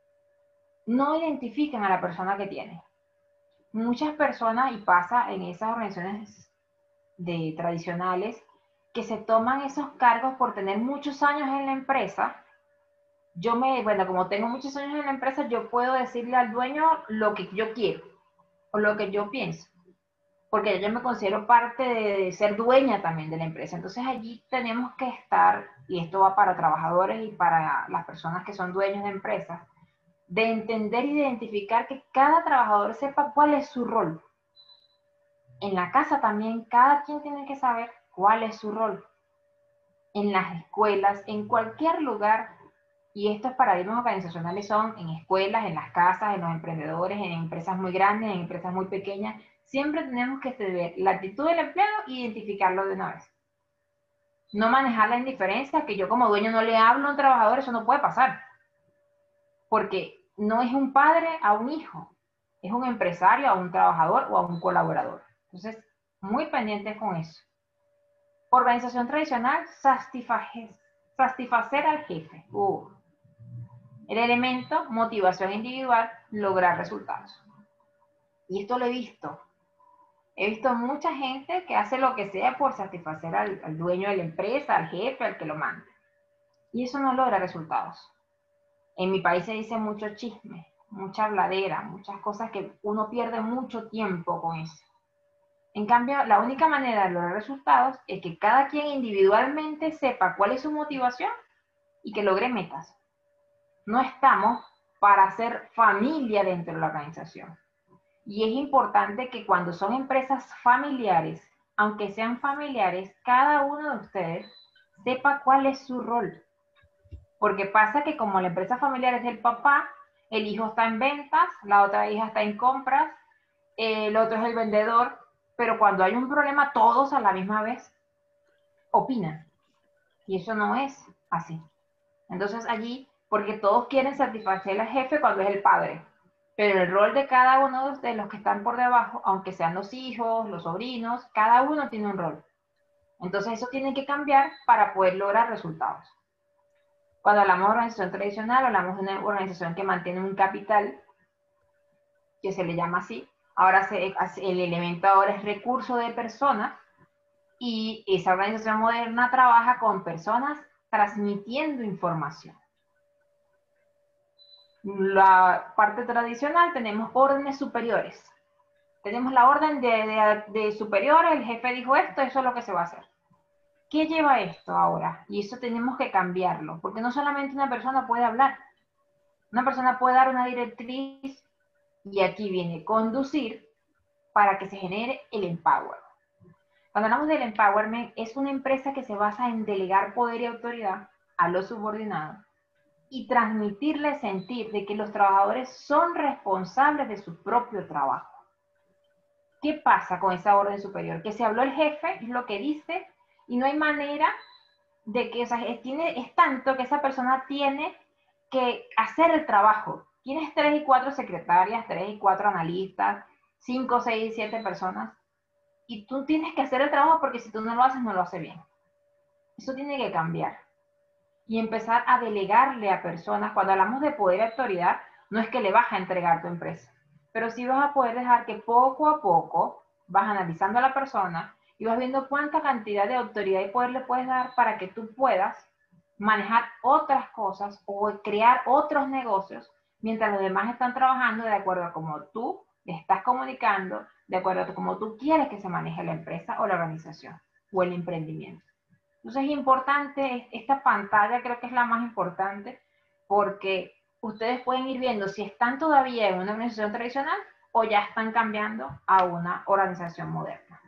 no identifican a la persona que tiene. Muchas personas, y pasa en esas organizaciones tradicionales, que se toman esos cargos por tener muchos años en la empresa. Bueno, como tengo muchos años en la empresa, yo puedo decirle al dueño lo que yo quiero o lo que yo pienso, porque yo me considero parte de ser dueña también de la empresa. Entonces allí tenemos que estar, y esto va para trabajadores y para las personas que son dueños de empresas, de entender y identificar que cada trabajador sepa cuál es su rol. En la casa también cada quien tiene que saber cuál es su rol. En las escuelas, en cualquier lugar, y estos paradigmas organizacionales son en escuelas, en las casas, en los emprendedores, en empresas muy grandes, en empresas muy pequeñas. Siempre tenemos que ver la actitud del empleado e identificarlo de una vez. No manejar la indiferencia, que yo como dueño no le hablo a un trabajador, eso no puede pasar. Porque no es un padre a un hijo, es un empresario a un trabajador o a un colaborador. Entonces, muy pendientes con eso. Organización tradicional, satisfacer al jefe. El elemento, motivación individual, lograr resultados. Y esto lo he visto. He visto mucha gente que hace lo que sea por satisfacer al dueño de la empresa, al jefe, al que lo manda. Y eso no logra resultados. En mi país se dice mucho chisme, mucha habladera, muchas cosas que uno pierde mucho tiempo con eso. En cambio, la única manera de lograr resultados es que cada quien individualmente sepa cuál es su motivación y que logre metas. No estamos para ser familia dentro de la organización. Y es importante que cuando son empresas familiares, aunque sean familiares, cada uno de ustedes sepa cuál es su rol. Porque pasa que como la empresa familiar es del papá, el hijo está en ventas, la otra hija está en compras, el otro es el vendedor, pero cuando hay un problema todos a la misma vez opinan. Y eso no es así. Entonces allí, porque todos quieren satisfacer al jefe cuando es el padre, pero el rol de cada uno de los que están por debajo, aunque sean los hijos, los sobrinos, cada uno tiene un rol. Entonces eso tiene que cambiar para poder lograr resultados. Cuando hablamos de organización tradicional, hablamos de una organización que mantiene un capital, que se le llama así. Ahora el elemento ahora es recurso de personas, y esa organización moderna trabaja con personas transmitiendo información. La parte tradicional tenemos órdenes superiores. Tenemos la orden de superiores, el jefe dijo esto, eso es lo que se va a hacer. ¿Qué lleva esto ahora? Y eso tenemos que cambiarlo, porque no solamente una persona puede hablar. Una persona puede dar una directriz, y aquí viene conducir, para que se genere el empower. Cuando hablamos del empowerment, es una empresa que se basa en delegar poder y autoridad a los subordinados y transmitirle sentir de que los trabajadores son responsables de su propio trabajo. ¿Qué pasa con esa orden superior? Que se habló el jefe, es lo que dice, y no hay manera de que, o sea, es tanto que esa persona tiene que hacer el trabajo. Tienes 3 y 4 secretarias, 3 y 4 analistas, 5, 6 y 7 personas, y tú tienes que hacer el trabajo porque si tú no lo haces, no lo haces bien. Eso tiene que cambiar. Y empezar a delegarle a personas. Cuando hablamos de poder y autoridad, no es que le vas a entregar tu empresa, pero sí vas a poder dejar que poco a poco vas analizando a la persona, y vas viendo cuánta cantidad de autoridad y poder le puedes dar para que tú puedas manejar otras cosas o crear otros negocios mientras los demás están trabajando de acuerdo a cómo tú le estás comunicando, de acuerdo a cómo tú quieres que se maneje la empresa o la organización o el emprendimiento. Entonces es importante, esta pantalla creo que es la más importante porque ustedes pueden ir viendo si están todavía en una organización tradicional o ya están cambiando a una organización moderna.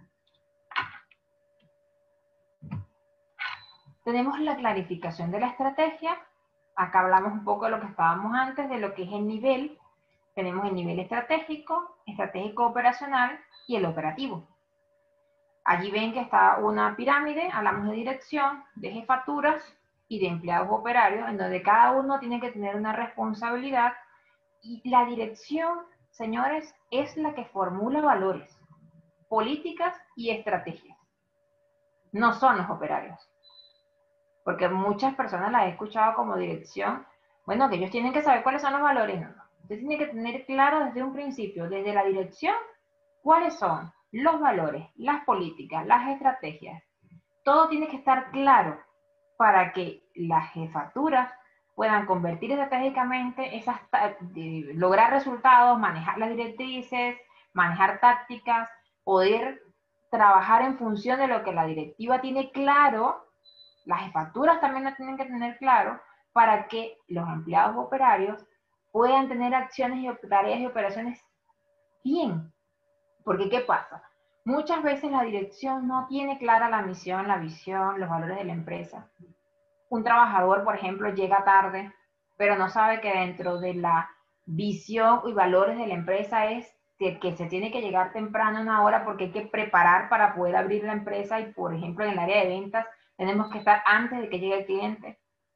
Tenemos la clarificación de la estrategia. Acá hablamos un poco de lo que estábamos antes, de lo que es el nivel. Tenemos el nivel estratégico operacional y el operativo. Allí ven que está una pirámide, hablamos de dirección, de jefaturas y de empleados operarios, en donde cada uno tiene que tener una responsabilidad. Y la dirección, señores, es la que formula valores, políticas y estrategias. No son los operarios. Porque muchas personas las he escuchado como dirección, bueno, que ellos tienen que saber cuáles son los valores. No, no. Usted tiene que tener claro desde un principio, desde la dirección, cuáles son los valores, las políticas, las estrategias. Todo tiene que estar claro para que las jefaturas puedan convertir estratégicamente lograr resultados, manejar las directrices, manejar tácticas, poder trabajar en función de lo que la directiva tiene claro. Las jefaturas también lo tienen que tener claro para que los empleados operarios puedan tener acciones y tareas y operaciones bien. Porque ¿qué pasa? Muchas veces la dirección no tiene clara la misión, la visión, los valores de la empresa. Un trabajador, por ejemplo, llega tarde, pero no sabe que dentro de la visión y valores de la empresa es que se tiene que llegar temprano una hora porque hay que preparar para poder abrir la empresa y, por ejemplo, en el área de ventas tenemos que estar antes de que llegue el cliente.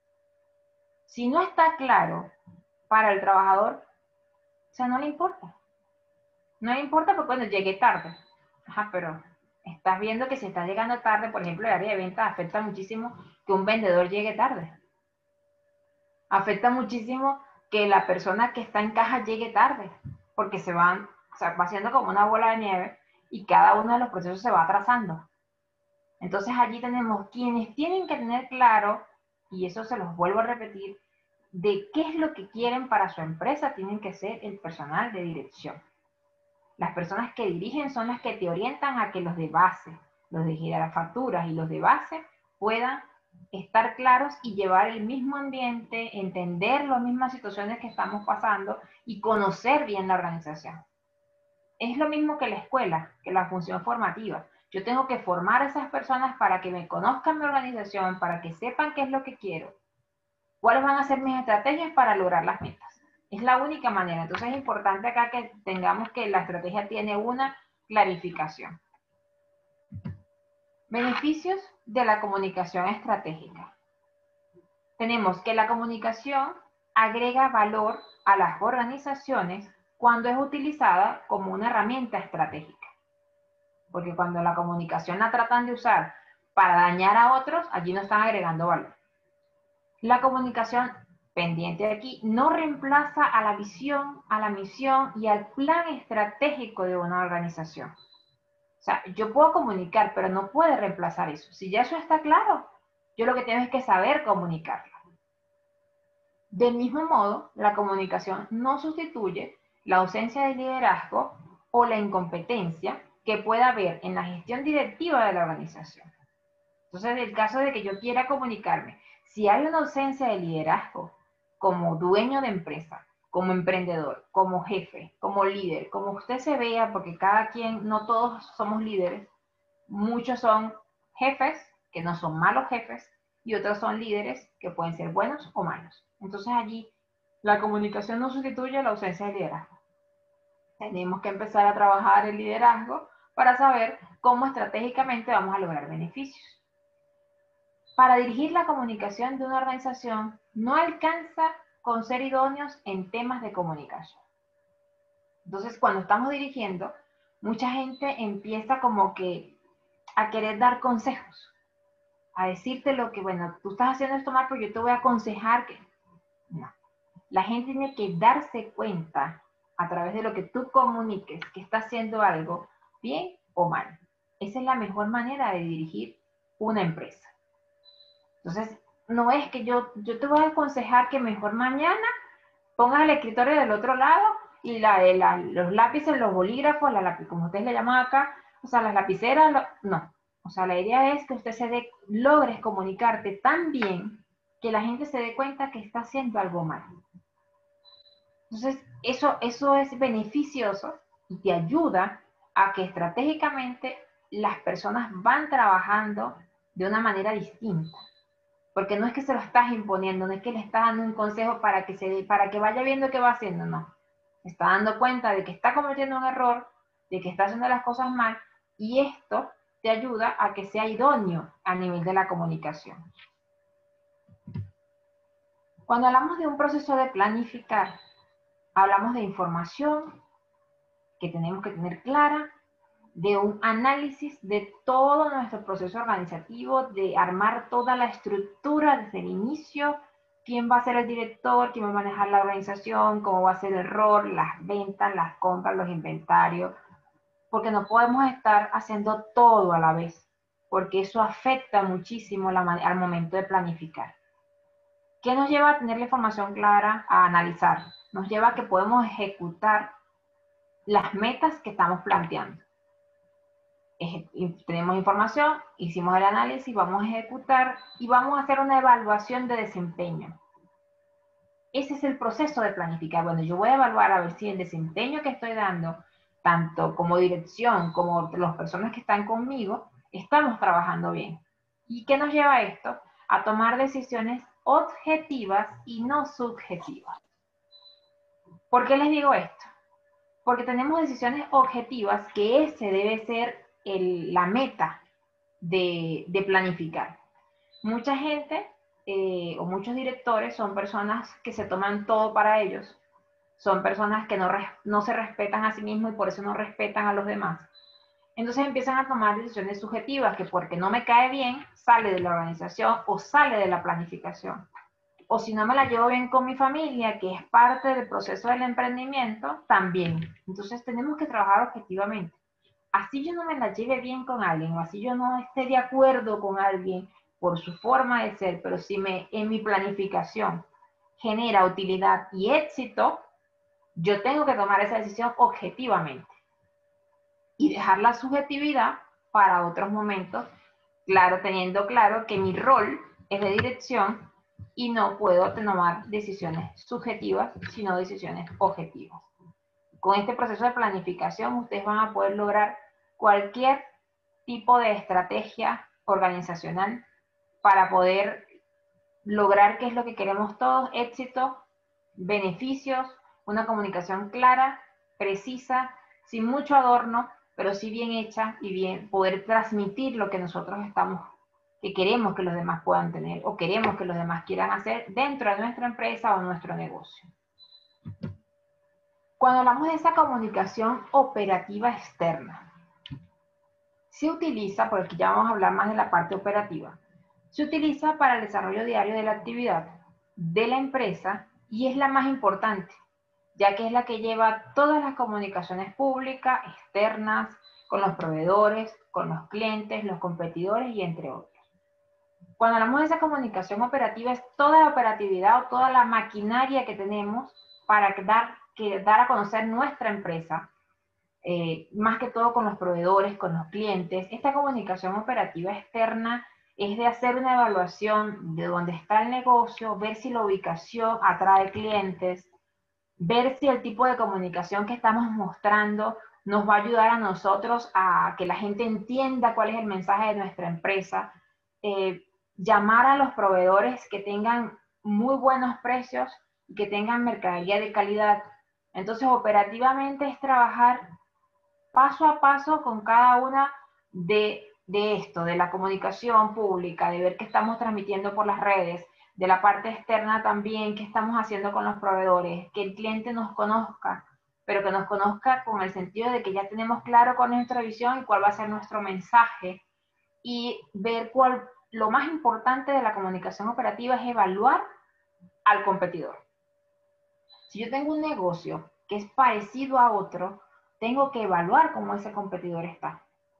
Si no está claro para el trabajador, o sea, no le importa. No le importa porque cuando llegue tarde. Ajá, pero estás viendo que si está llegando tarde, por ejemplo, el área de ventas afecta muchísimo que un vendedor llegue tarde. Afecta muchísimo que la persona que está en caja llegue tarde, porque va haciendo como una bola de nieve y cada uno de los procesos se va atrasando. Entonces allí tenemos quienes tienen que tener claro, y eso se los vuelvo a repetir, de qué es lo que quieren para su empresa, tienen que ser el personal de dirección. Las personas que dirigen son las que te orientan a que los de base, los de jefaturas y los de base puedan estar claros y llevar el mismo ambiente, entender las mismas situaciones que estamos pasando y conocer bien la organización. Es lo mismo que la escuela, que la función formativa. Yo tengo que formar a esas personas para que me conozcan mi organización, para que sepan qué es lo que quiero, cuáles van a ser mis estrategias para lograr las metas. Es la única manera. Entonces es importante acá que tengamos que la estrategia tiene una clarificación. Beneficios de la comunicación estratégica. Tenemos que la comunicación agrega valor a las organizaciones cuando es utilizada como una herramienta estratégica. Porque cuando la comunicación la tratan de usar para dañar a otros, allí no están agregando valor. La comunicación, pendiente de aquí, no reemplaza a la visión, a la misión y al plan estratégico de una organización. O sea, yo puedo comunicar, pero no puede reemplazar eso. Si ya eso está claro, yo lo que tengo es que saber comunicarlo. Del mismo modo, la comunicación no sustituye la ausencia de liderazgo o la incompetencia que pueda haber en la gestión directiva de la organización. Entonces, en el caso de que yo quiera comunicarme, si hay una ausencia de liderazgo como dueño de empresa, como emprendedor, como jefe, como líder, como usted se vea, porque cada quien, no todos somos líderes, muchos son jefes, que no son malos jefes, y otros son líderes, que pueden ser buenos o malos. Entonces allí, la comunicación no sustituye la ausencia de liderazgo. Tenemos que empezar a trabajar el liderazgo para saber cómo estratégicamente vamos a lograr beneficios. Para dirigir la comunicación de una organización, no alcanza con ser idóneos en temas de comunicación. Entonces, cuando estamos dirigiendo, mucha gente empieza como que a querer dar consejos, a decirte lo que, bueno, tú estás haciendo esto mal, pero yo te voy a aconsejar que... No. La gente tiene que darse cuenta a través de lo que tú comuniques que está haciendo algo bien o mal. Esa es la mejor manera de dirigir una empresa. Entonces, no es que yo te voy a aconsejar que mejor mañana pongas el escritorio del otro lado y los lápices, los bolígrafos, como ustedes le llaman acá, o sea, las lapiceras, no. O sea, la idea es que usted logres comunicarte tan bien que la gente se dé cuenta que está haciendo algo mal. Entonces, eso es beneficioso y te ayuda a que estratégicamente las personas van trabajando de una manera distinta. Porque no es que se lo estás imponiendo, no es que le estás dando un consejo para que vaya viendo qué va haciendo, no. Está dando cuenta de que está cometiendo un error, de que está haciendo las cosas mal, y esto te ayuda a que sea idóneo a nivel de la comunicación. Cuando hablamos de un proceso de planificar, hablamos de información que tenemos que tener clara, de un análisis de todo nuestro proceso organizativo, de armar toda la estructura desde el inicio, quién va a ser el director, quién va a manejar la organización, cómo va a ser el rol, las ventas, las compras, los inventarios, porque no podemos estar haciendo todo a la vez, porque eso afecta muchísimo al momento de planificar. ¿Qué nos lleva a tener la información clara, a analizar? Nos lleva a que podemos ejecutar las metas que estamos planteando. Tenemos información, hicimos el análisis, vamos a ejecutar y vamos a hacer una evaluación de desempeño. Ese es el proceso de planificar. Bueno, yo voy a evaluar a ver si el desempeño que estoy dando, tanto como dirección como las personas que están conmigo, estamos trabajando bien. ¿Y qué nos lleva a esto? A tomar decisiones objetivas y no subjetivas. ¿Por qué les digo esto? Porque tenemos decisiones objetivas que ese debe ser la meta de planificar. Mucha gente o muchos directores son personas que se toman todo para ellos, son personas que no se respetan a sí mismos y por eso no respetan a los demás. Entonces empiezan a tomar decisiones subjetivas que porque no me cae bien, sale de la organización o sale de la planificación. O si no me la llevo bien con mi familia, que es parte del proceso del emprendimiento, también. Entonces tenemos que trabajar objetivamente. Así yo no me la lleve bien con alguien, o así yo no esté de acuerdo con alguien por su forma de ser, pero si en mi planificación genera utilidad y éxito, yo tengo que tomar esa decisión objetivamente y dejar la subjetividad para otros momentos, claro, teniendo claro que mi rol es de dirección y no puedo tomar decisiones subjetivas, sino decisiones objetivas. Con este proceso de planificación, ustedes van a poder lograr cualquier tipo de estrategia organizacional para poder lograr qué es lo que queremos todos: éxito, beneficios, una comunicación clara, precisa, sin mucho adorno, pero sí bien hecha y bien poder transmitir lo que nosotros que queremos que los demás puedan tener o queremos que los demás quieran hacer dentro de nuestra empresa o nuestro negocio. Cuando hablamos de esa comunicación operativa externa, se utiliza, porque ya vamos a hablar más de la parte operativa, se utiliza para el desarrollo diario de la actividad de la empresa y es la más importante, ya que es la que lleva todas las comunicaciones públicas, externas, con los proveedores, con los clientes, los competidores y entre otros. Cuando hablamos de esa comunicación operativa, es toda la operatividad o toda la maquinaria que tenemos para dar a conocer nuestra empresa, más que todo con los proveedores, con los clientes. Esta comunicación operativa externa es de hacer una evaluación de dónde está el negocio, ver si la ubicación atrae clientes, ver si el tipo de comunicación que estamos mostrando nos va a ayudar a nosotros a que la gente entienda cuál es el mensaje de nuestra empresa, llamar a los proveedores que tengan muy buenos precios y que tengan mercadería de calidad. Entonces, operativamente es trabajar paso a paso con cada una de esto, de la comunicación pública, de ver qué estamos transmitiendo por las redes, de la parte externa también, qué estamos haciendo con los proveedores, que el cliente nos conozca, pero que nos conozca con el sentido de que ya tenemos claro cuál es nuestra visión y cuál va a ser nuestro mensaje, y ver lo más importante de la comunicación operativa es evaluar al competidor. Si yo tengo un negocio que es parecido a otro, tengo que evaluar cómo ese competidor está.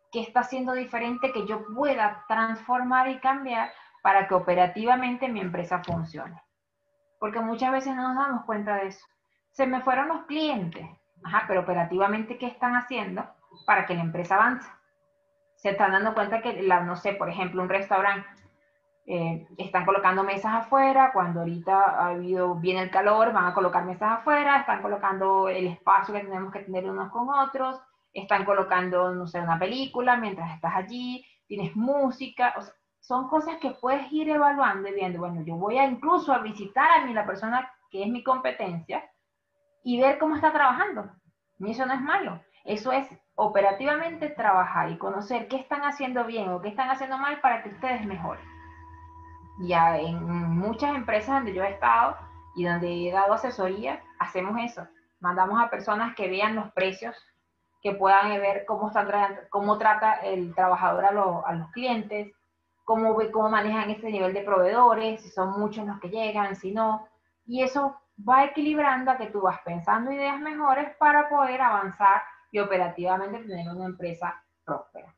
¿Qué está haciendo diferente que yo pueda transformar y cambiar para que operativamente mi empresa funcione? Porque muchas veces no nos damos cuenta de eso. Se me fueron los clientes. Ajá, pero operativamente, ¿qué están haciendo para que la empresa avance? Se están dando cuenta que, no sé, por ejemplo, un restaurante, están colocando mesas afuera, cuando ahorita viene el calor, van a colocar mesas afuera, están colocando el espacio que tenemos que tener unos con otros, están colocando, no sé, una película mientras estás allí, tienes música, o sea, son cosas que puedes ir evaluando y viendo, bueno, yo voy incluso a visitar a mí, la persona que es mi competencia, y ver cómo está trabajando. Y eso no es malo, eso es operativamente trabajar y conocer qué están haciendo bien o qué están haciendo mal para que ustedes mejoren. Ya en muchas empresas donde yo he estado y donde he dado asesoría, hacemos eso. Mandamos a personas que vean los precios, que puedan ver cómo trata el trabajador a los clientes, cómo manejan ese nivel de proveedores, si son muchos los que llegan, si no. Y eso va equilibrando a que tú vas pensando ideas mejores para poder avanzar y operativamente tener una empresa próspera.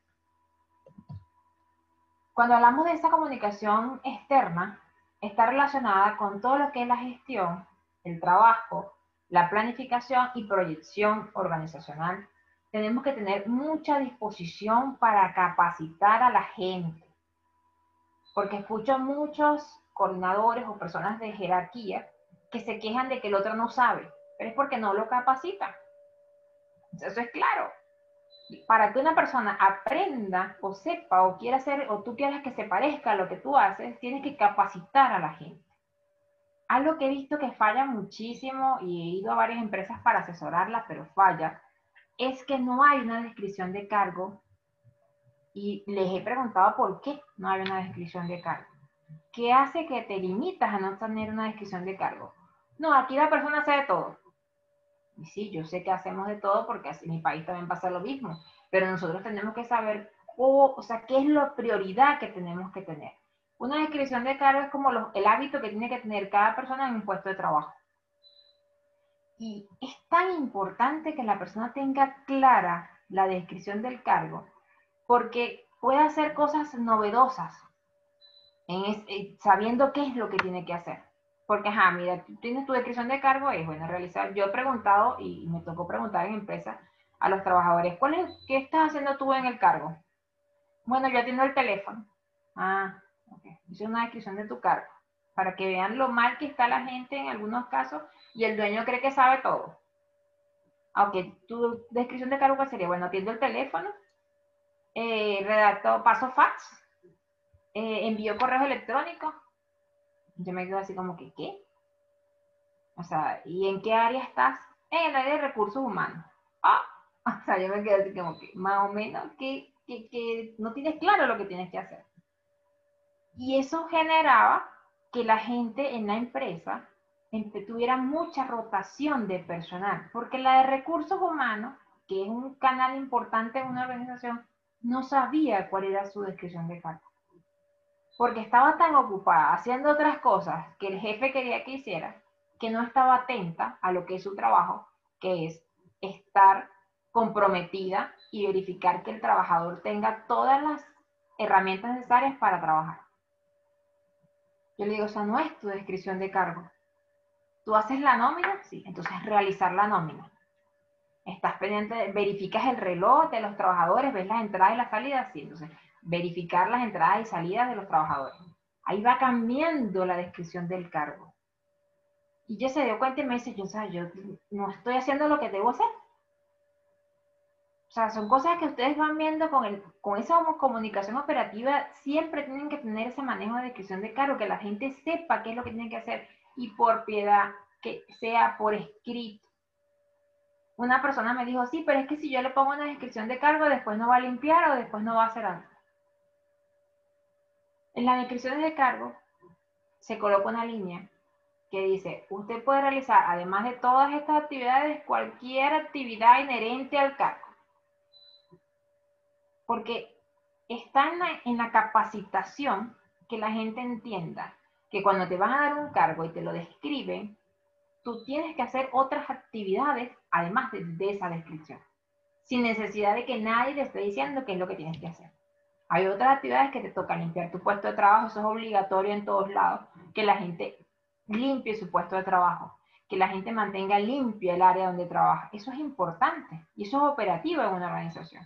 Cuando hablamos de esta comunicación externa, está relacionada con todo lo que es la gestión, el trabajo, la planificación y proyección organizacional. Tenemos que tener mucha disposición para capacitar a la gente, porque escucho a muchos coordinadores o personas de jerarquía que se quejan de que el otro no sabe, pero es porque no lo capacita. Eso es claro. Para que una persona aprenda o sepa o quiera hacer o tú quieras que se parezca a lo que tú haces, tienes que capacitar a la gente. Algo que he visto que falla muchísimo y he ido a varias empresas para asesorarlas, pero falla, es que no hay una descripción de cargo y les he preguntado por qué no hay una descripción de cargo. ¿Qué hace que te limitas a no tener una descripción de cargo? No, aquí la persona hace de todo. Y sí, yo sé que hacemos de todo porque así en mi país también pasa lo mismo, pero nosotros tenemos que saber qué es la prioridad que tenemos que tener. Una descripción de cargo es como el hábito que tiene que tener cada persona en un puesto de trabajo. Y es tan importante que la persona tenga clara la descripción del cargo, porque puede hacer cosas novedosas, sabiendo qué es lo que tiene que hacer. Porque, ajá, mira, tú tienes tu descripción de cargo, es bueno realizar. Yo he preguntado, y me tocó preguntar en empresas a los trabajadores, ¿qué estás haciendo tú en el cargo? Bueno, yo atiendo el teléfono. Ah, ok. Esa es una descripción de tu cargo, para que vean lo mal que está la gente en algunos casos y el dueño cree que sabe todo. Aunque tu descripción de cargo sería, bueno, atiendo el teléfono, redacto, paso fax, envío correos electrónicos. Yo me quedo así como que, ¿qué? O sea, ¿y en qué área estás? En el área de recursos humanos. Ah, o sea, yo me quedé así como que, más o menos, que no tienes claro lo que tienes que hacer. Y eso generaba que la gente en la empresa tuviera mucha rotación de personal, porque la de recursos humanos, que es un canal importante en una organización, no sabía cuál era su descripción de cargo. Porque estaba tan ocupada haciendo otras cosas que el jefe quería que hiciera, que no estaba atenta a lo que es su trabajo, que es estar comprometida y verificar que el trabajador tenga todas las herramientas necesarias para trabajar. Yo le digo, o sea, no es tu descripción de cargo. ¿Tú haces la nómina? Sí, entonces realizar la nómina. Estás pendiente, verificas el reloj de los trabajadores, ves las entradas y las salidas, sí, entonces verificar las entradas y salidas de los trabajadores. Ahí va cambiando la descripción del cargo. Y ella se dio cuenta y me dice, yo no estoy haciendo lo que debo hacer. O sea, son cosas que ustedes van viendo con esa comunicación operativa, siempre tienen que tener ese manejo de descripción de cargo, que la gente sepa qué es lo que tiene que hacer y por piedad que sea por escrito. Una persona me dijo, sí, pero es que si yo le pongo una descripción de cargo, después no va a limpiar o después no va a hacer algo. En las descripciones de cargo se coloca una línea que dice, usted puede realizar, además de todas estas actividades, cualquier actividad inherente al cargo. Porque está en la capacitación que la gente entienda que cuando te van a dar un cargo y te lo describen, tú tienes que hacer otras actividades además de esa descripción. sin necesidad de que nadie te esté diciendo qué es lo que tienes que hacer. Hay otras actividades que te toca limpiar tu puesto de trabajo, eso es obligatorio en todos lados, que la gente limpie su puesto de trabajo, que la gente mantenga limpia el área donde trabaja. Eso es importante y eso es operativo en una organización.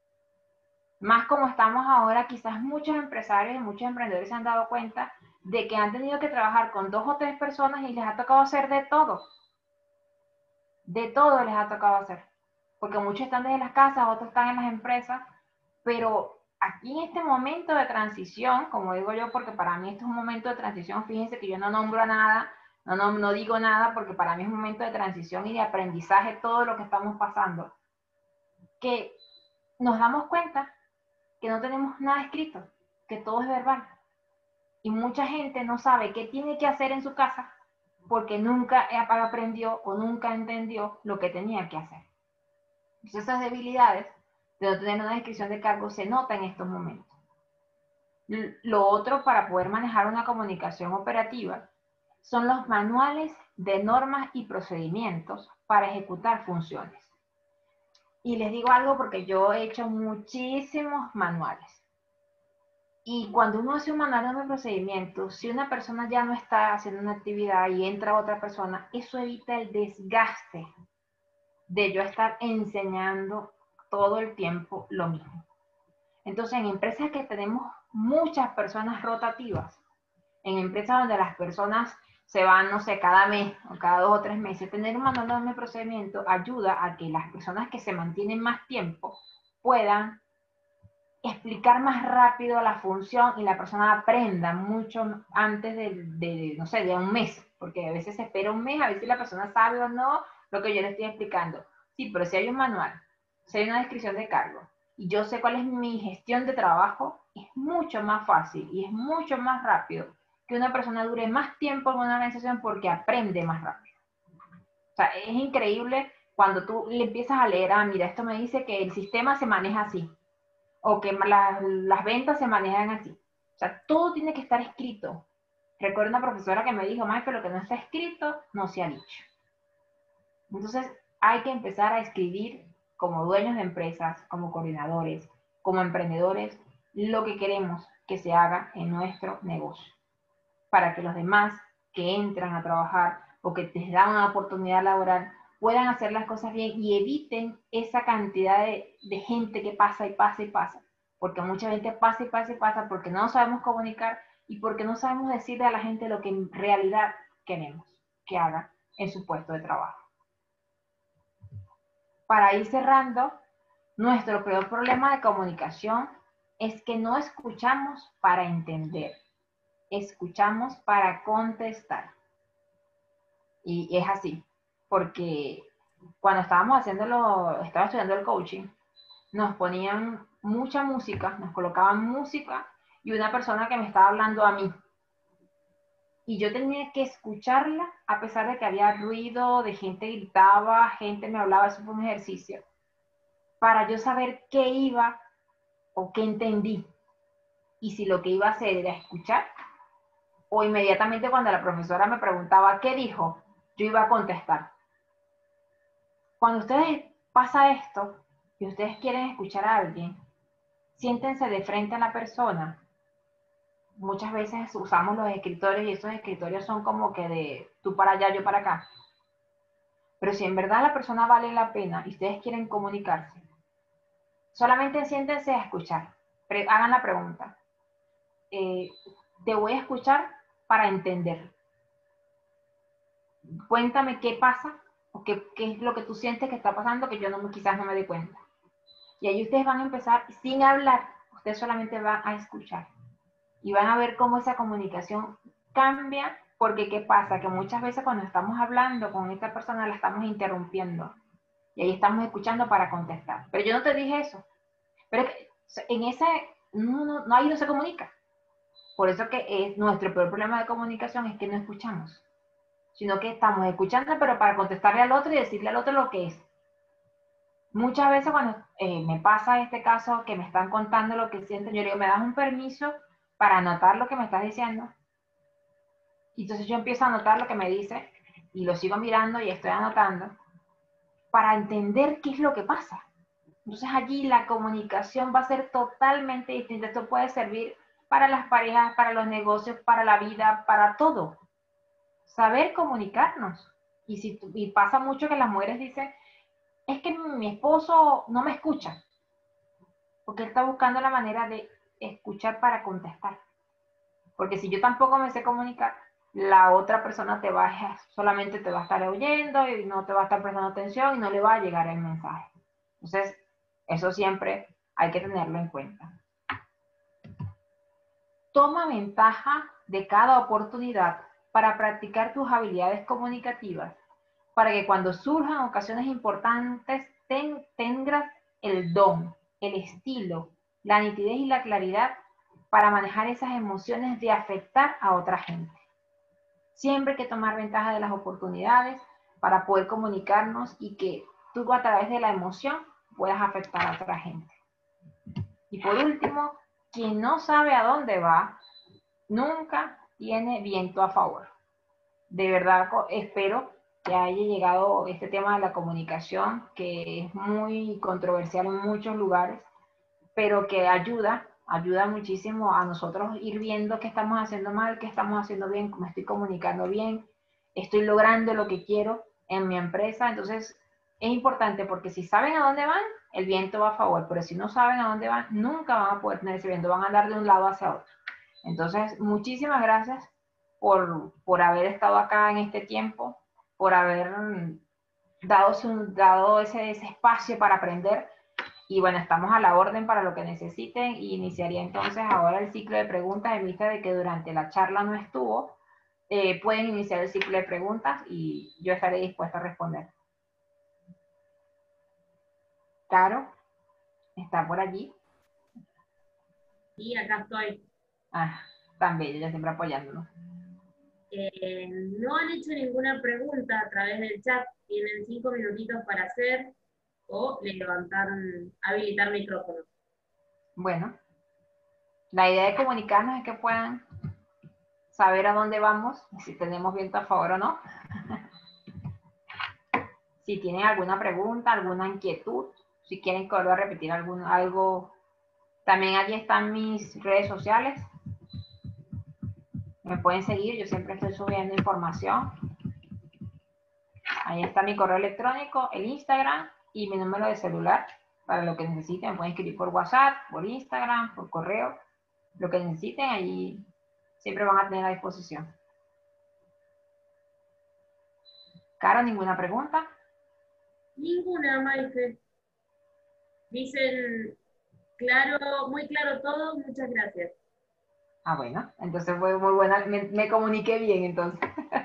Más como estamos ahora, quizás muchos empresarios y muchos emprendedores se han dado cuenta de que han tenido que trabajar con 2 o 3 personas y les ha tocado hacer de todo. De todo les ha tocado hacer. Porque muchos están desde las casas, otros están en las empresas, pero aquí en este momento de transición, como digo yo, porque para mí esto es un momento de transición, fíjense que yo no nombro nada, no digo nada, porque para mí es un momento de transición y de aprendizaje todo lo que estamos pasando, que nos damos cuenta que no tenemos nada escrito, que todo es verbal. Y mucha gente no sabe qué tiene que hacer en su casa porque nunca aprendió o nunca entendió lo que tenía que hacer. Entonces esas debilidades de no tener una descripción de cargo se nota en estos momentos. Lo otro para poder manejar una comunicación operativa son los manuales de normas y procedimientos para ejecutar funciones. Y les digo algo porque yo he hecho muchísimos manuales. Y cuando uno hace un manual de procedimientos, si una persona ya no está haciendo una actividad y entra otra persona, eso evita el desgaste de yo estar enseñando todo el tiempo lo mismo. Entonces, en empresas que tenemos muchas personas rotativas, en empresas donde las personas se van, no sé, cada mes o cada 2 o 3 meses, tener un manual de procedimiento ayuda a que las personas que se mantienen más tiempo puedan explicar más rápido la función y la persona aprenda mucho antes no sé, de un mes, porque a veces se espera un mes a ver si la persona sabe o no lo que yo le estoy explicando. Sí, pero si hay un manual, si hay una descripción de cargo y yo sé cuál es mi gestión de trabajo, es mucho más fácil y es mucho más rápido que una persona dure más tiempo en una organización porque aprende más rápido. O sea, es increíble cuando tú le empiezas a leer, mira, esto me dice que el sistema se maneja así, o que las ventas se manejan así. O sea, todo tiene que estar escrito. Recuerdo una profesora que me dijo, Maestro, lo que no está escrito no se ha dicho. Entonces, hay que empezar a escribir como dueños de empresas, como coordinadores, como emprendedores, lo que queremos que se haga en nuestro negocio. Para que los demás que entran a trabajar o que te dan una oportunidad laboral puedan hacer las cosas bien y eviten esa cantidad de gente que pasa y pasa y pasa. Porque mucha gente pasa y pasa y pasa porque no sabemos comunicar y porque no sabemos decirle a la gente lo que en realidad queremos que haga en su puesto de trabajo. Para ir cerrando, nuestro peor problema de comunicación es que no escuchamos para entender, escuchamos para contestar. Y es así, porque cuando estaba estudiando el coaching, nos ponían mucha música, nos colocaban música y una persona que me estaba hablando a mí. Y yo tenía que escucharla a pesar de que había ruido, de gente gritaba, gente me hablaba, eso fue un ejercicio, para yo saber qué iba o qué entendí. Y si lo que iba a hacer era escuchar, o inmediatamente cuando la profesora me preguntaba qué dijo, yo iba a contestar. Cuando ustedes pasa esto y ustedes quieren escuchar a alguien, siéntense de frente a la persona. Muchas veces usamos los escritorios y esos escritorios son como que de tú para allá, yo para acá. Pero si en verdad la persona vale la pena y ustedes quieren comunicarse, solamente siéntense a escuchar. Hagan la pregunta. Te voy a escuchar para entender. Cuéntame qué pasa o qué es lo que tú sientes que está pasando que yo quizás no me dé cuenta. Y ahí ustedes van a empezar sin hablar, ustedes solamente van a escuchar. Y van a ver cómo esa comunicación cambia, porque ¿qué pasa? Que muchas veces cuando estamos hablando con esta persona la estamos interrumpiendo. Y ahí estamos escuchando para contestar. Pero yo no te dije eso. Pero en ese, ahí no se comunica. Por eso que es nuestro peor problema de comunicación es que no escuchamos. Sino que estamos escuchando, pero para contestarle al otro y decirle al otro lo que es. Muchas veces cuando me pasa este caso que me están contando lo que sienten, yo le digo, ¿me das un permiso para anotar lo que me estás diciendo? Y entonces yo empiezo a anotar lo que me dice y lo sigo mirando y estoy anotando para entender qué es lo que pasa. Entonces allí la comunicación va a ser totalmente distinta. Esto puede servir para las parejas, para los negocios, para la vida, para todo. Saber comunicarnos. Y pasa mucho que las mujeres dicen, es que mi esposo no me escucha, porque él está buscando la manera de escuchar para contestar. Porque si yo tampoco me sé comunicar, la otra persona solamente te va a estar oyendo y no te va a estar prestando atención y no le va a llegar el mensaje. Entonces, eso siempre hay que tenerlo en cuenta. Toma ventaja de cada oportunidad para practicar tus habilidades comunicativas, para que cuando surjan ocasiones importantes tengas el don, el estilo, la nitidez y la claridad para manejar esas emociones de afectar a otra gente. Siempre hay que tomar ventaja de las oportunidades para poder comunicarnos y que tú a través de la emoción puedas afectar a otra gente. Y por último, quien no sabe a dónde va, nunca tiene viento a favor. De verdad espero que haya llegado este tema de la comunicación, que es muy controversial en muchos lugares, pero que ayuda muchísimo a nosotros ir viendo qué estamos haciendo mal, qué estamos haciendo bien, cómo estoy comunicando bien, estoy logrando lo que quiero en mi empresa. Entonces es importante porque si saben a dónde van, el viento va a favor, pero si no saben a dónde van, nunca van a poder tener ese viento, van a andar de un lado hacia otro. Entonces, muchísimas gracias por haber estado acá en este tiempo, por haber dado ese espacio para aprender. Y bueno, estamos a la orden para lo que necesiten y iniciaría entonces ahora el ciclo de preguntas en vista de que durante la charla no estuvo. Pueden iniciar el ciclo de preguntas y yo estaré dispuesta a responder. Caro, ¿está por allí? Sí, acá estoy. Ah, tan bella, ella siempre apoyándonos. No han hecho ninguna pregunta a través del chat. Tienen 5 minutitos para hacer o habilitar micrófono. Bueno, la idea de comunicarnos es que puedan saber a dónde vamos, si tenemos viento a favor o no. Si tienen alguna pregunta, alguna inquietud, si quieren que vuelva a repetir algo, también allí están mis redes sociales. Me pueden seguir, yo siempre estoy subiendo información. Ahí está mi correo electrónico, el Instagram y mi número de celular. Para lo que necesiten, me pueden escribir por WhatsApp, por Instagram, por correo. Lo que necesiten, ahí siempre van a tener a disposición. Caro, ¿ninguna pregunta? Ninguna, Maife. Dicen claro, muy claro todo, muchas gracias. Ah, bueno, entonces fue muy buena, me comuniqué bien entonces.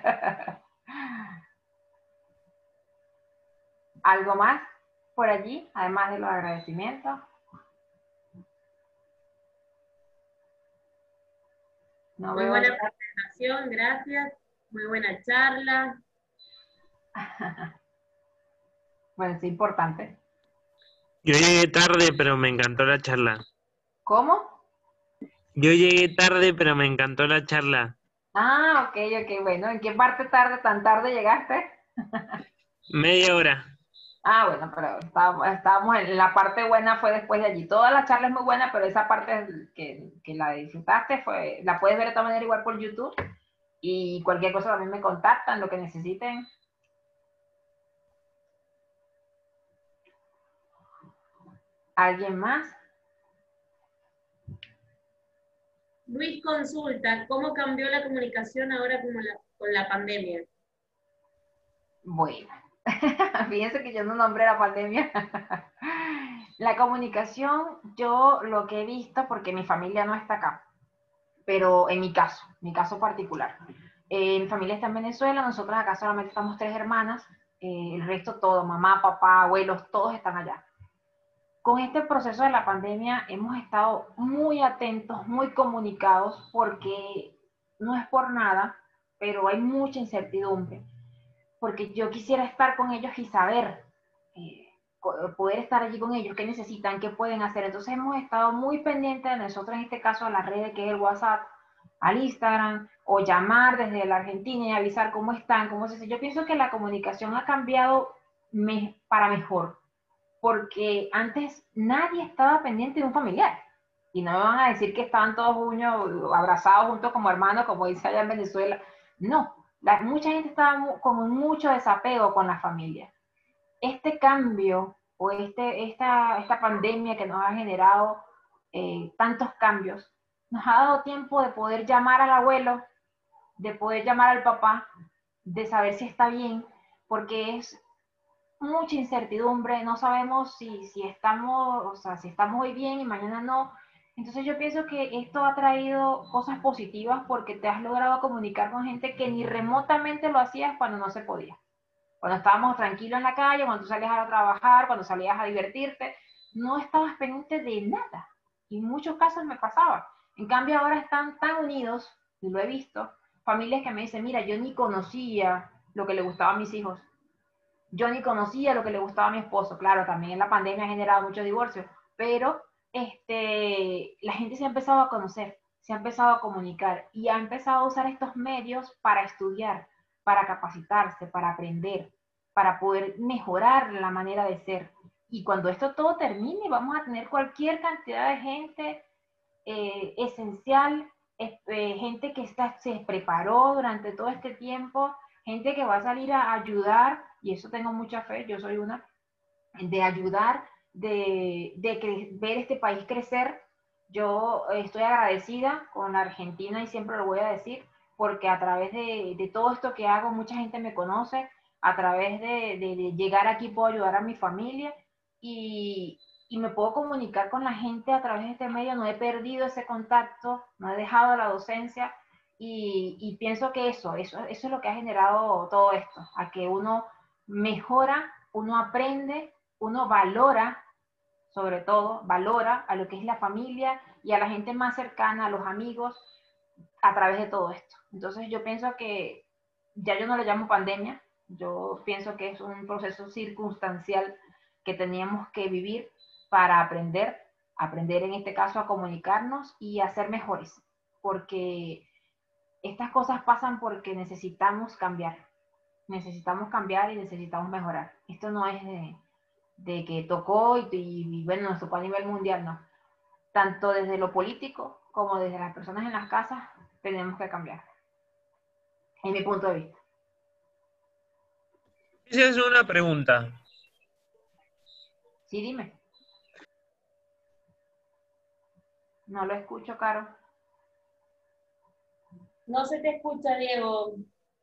¿Algo más por allí, además de los agradecimientos? No Muy veo. buena presentación, gracias. Muy buena charla. Bueno, es importante. Yo llegué tarde, pero me encantó la charla. ¿Cómo? Yo llegué tarde, pero me encantó la charla. Ah, ok, bueno. ¿En qué parte tan tarde llegaste? Media hora. Ah, bueno, pero estábamos en la parte buena fue después de allí. Toda la charla es muy buena, pero esa parte que la disfrutaste la puedes ver de todas maneras igual por YouTube. Y cualquier cosa también me contactan, lo que necesiten. ¿Alguien más? Luis consulta, ¿cómo cambió la comunicación ahora con la pandemia? Bueno, fíjense que yo no nombré la pandemia. La comunicación, yo lo que he visto, porque mi familia no está acá, pero en mi caso particular. Mi familia está en Venezuela, nosotros acá solamente estamos 3 hermanas, el resto todo, mamá, papá, abuelos, todos están allá. Con este proceso de la pandemia hemos estado muy atentos, muy comunicados, porque no es por nada, pero hay mucha incertidumbre, porque yo quisiera estar con ellos y saber, poder estar allí con ellos, qué necesitan, qué pueden hacer. Entonces hemos estado muy pendientes de nosotros, en este caso a las redes, que es el WhatsApp, al Instagram, o llamar desde la Argentina y avisar cómo están, cómo se. Yo pienso que la comunicación ha cambiado para mejor. porque antes nadie estaba pendiente de un familiar. Y no me van a decir que estaban todos abrazados juntos como hermanos, como dice allá en Venezuela. No, mucha gente estaba con mucho desapego con la familia. Este cambio o esta pandemia que nos ha generado tantos cambios, nos ha dado tiempo de poder llamar al abuelo, de poder llamar al papá, de saber si está bien, porque es mucha incertidumbre, no sabemos si estamos, o sea, si estamos hoy bien y mañana no. Entonces yo pienso que esto ha traído cosas positivas porque te has logrado comunicar con gente que ni remotamente lo hacías cuando no se podía. Cuando estábamos tranquilos en la calle, cuando tú salías a trabajar, cuando salías a divertirte, no estabas pendiente de nada. Y en muchos casos me pasaba. En cambio ahora están tan unidos, y lo he visto, familias que me dicen, mira, yo ni conocía lo que le gustaba a mis hijos, yo ni conocía lo que le gustaba a mi esposo. Claro, también la pandemia ha generado muchos divorcios, pero la gente se ha empezado a conocer, se ha empezado a comunicar y ha empezado a usar estos medios para estudiar, para capacitarse, para aprender, para poder mejorar la manera de ser. Y cuando esto todo termine, vamos a tener cualquier cantidad de gente esencial, gente que se preparó durante todo este tiempo, gente que va a salir a ayudar, y eso tengo mucha fe, yo soy una, de ayudar, de ver este país crecer. Yo estoy agradecida con la Argentina y siempre lo voy a decir, porque a través de todo esto que hago, mucha gente me conoce, a través de llegar aquí puedo ayudar a mi familia y me puedo comunicar con la gente a través de este medio, no he perdido ese contacto, no he dejado la docencia y pienso que eso es lo que ha generado todo esto, a que uno mejora, uno aprende, uno valora, sobre todo, valora a lo que es la familia y a la gente más cercana, a los amigos, a través de todo esto. Entonces yo pienso que ya yo no lo llamo pandemia, yo pienso que es un proceso circunstancial que teníamos que vivir para aprender en este caso a comunicarnos y a ser mejores, porque estas cosas pasan porque necesitamos cambiar y necesitamos mejorar. Esto no es de que tocó y bueno, nos tocó a nivel mundial, no. Tanto desde lo político como desde las personas en las casas tenemos que cambiar, en mi punto de vista. Esa es una pregunta. Sí, dime. No lo escucho, Caro. No se te escucha, Diego.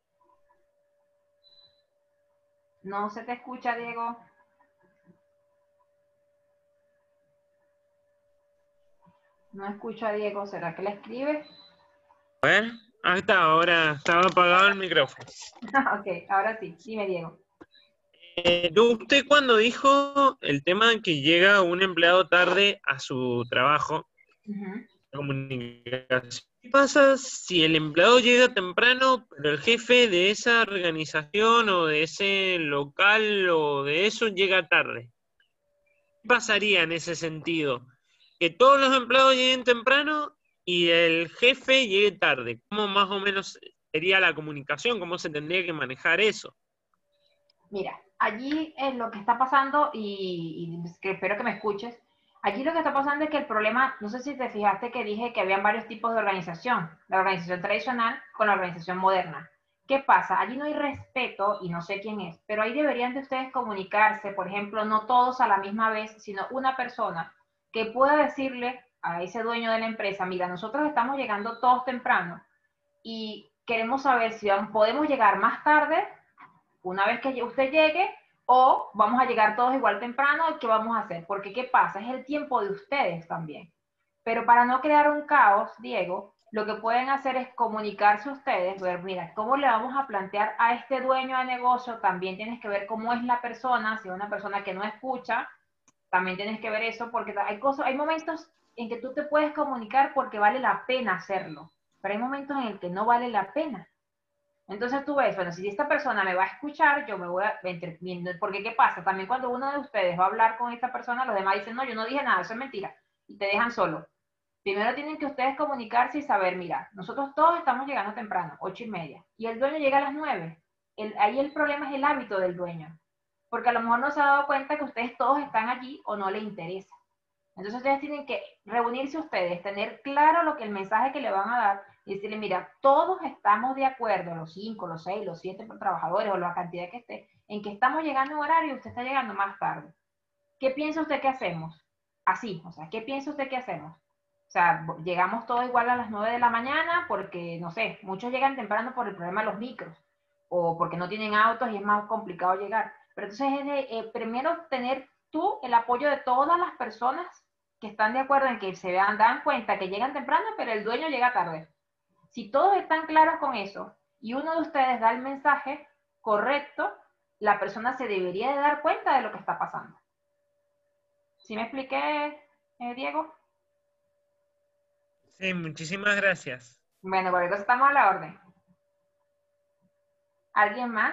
No se te escucha, Diego. No escucho a Diego. ¿Será que le escribe? A ver, hasta ahora estaba apagado el micrófono. Ok, ahora sí. Dime, Diego. Usted cuando dijo el tema que llega un empleado tarde a su trabajo, comunicación, ¿qué pasa si el empleado llega temprano, pero el jefe de esa organización o de ese local o de eso llega tarde? ¿Qué pasaría en ese sentido? Que todos los empleados lleguen temprano y el jefe llegue tarde. ¿Cómo más o menos sería la comunicación? ¿Cómo se tendría que manejar eso? Mira, allí lo que está pasando, y que espero que me escuches, allí lo que está pasando es que el problema, no sé si te fijaste que dije que habían varios tipos de organización, la organización tradicional con la organización moderna. ¿Qué pasa? Allí no hay respeto, y no sé quién es, pero ahí deberían de ustedes comunicarse, por ejemplo, no todos a la misma vez, sino una persona que pueda decirle a ese dueño de la empresa, mira, nosotros estamos llegando todos temprano y queremos saber si podemos llegar más tarde una vez que usted llegue o vamos a llegar todos igual temprano, ¿qué vamos a hacer? Porque ¿qué pasa? Es el tiempo de ustedes también. Pero para no crear un caos, Diego, lo que pueden hacer es comunicarse ustedes, ver, mira, ¿cómo le vamos a plantear a este dueño de negocio? También tienes que ver cómo es la persona, si es una persona que no escucha, también tienes que ver eso, porque hay momentos en que tú te puedes comunicar porque vale la pena hacerlo, pero hay momentos en el que no vale la pena. Entonces tú ves, bueno, si esta persona me va a escuchar, yo me voy a... Porque ¿qué pasa? También cuando uno de ustedes va a hablar con esta persona, los demás dicen, no, yo no dije nada, eso es mentira. Y te dejan solo. Primero tienen que ustedes comunicarse y saber, mira, nosotros todos estamos llegando temprano, 8:30. Y el dueño llega a las 9. Ahí el problema es el hábito del dueño. porque a lo mejor no se ha dado cuenta que ustedes todos están allí o no les interesa. Entonces ustedes tienen que reunirse ustedes, tener claro lo que el mensaje que le van a dar y decirle, mira, todos estamos de acuerdo, los 5, los 6, los 7 trabajadores o la cantidad que esté, en que estamos llegando a un horario y usted está llegando más tarde. ¿Qué piensa usted que hacemos? Así, o sea, ¿qué piensa usted que hacemos? O sea, llegamos todos igual a las 9 de la mañana porque, no sé, muchos llegan temprano por el problema de los micros o porque no tienen autos y es más complicado llegar. Pero entonces es primero tener tú el apoyo de todas las personas que están de acuerdo en que se dan cuenta que llegan temprano, pero el dueño llega tarde. Si todos están claros con eso y uno de ustedes da el mensaje correcto, la persona se debería de dar cuenta de lo que está pasando. ¿Sí me expliqué, Diego? Sí, muchísimas gracias. Bueno, por eso estamos a la orden. ¿Alguien más?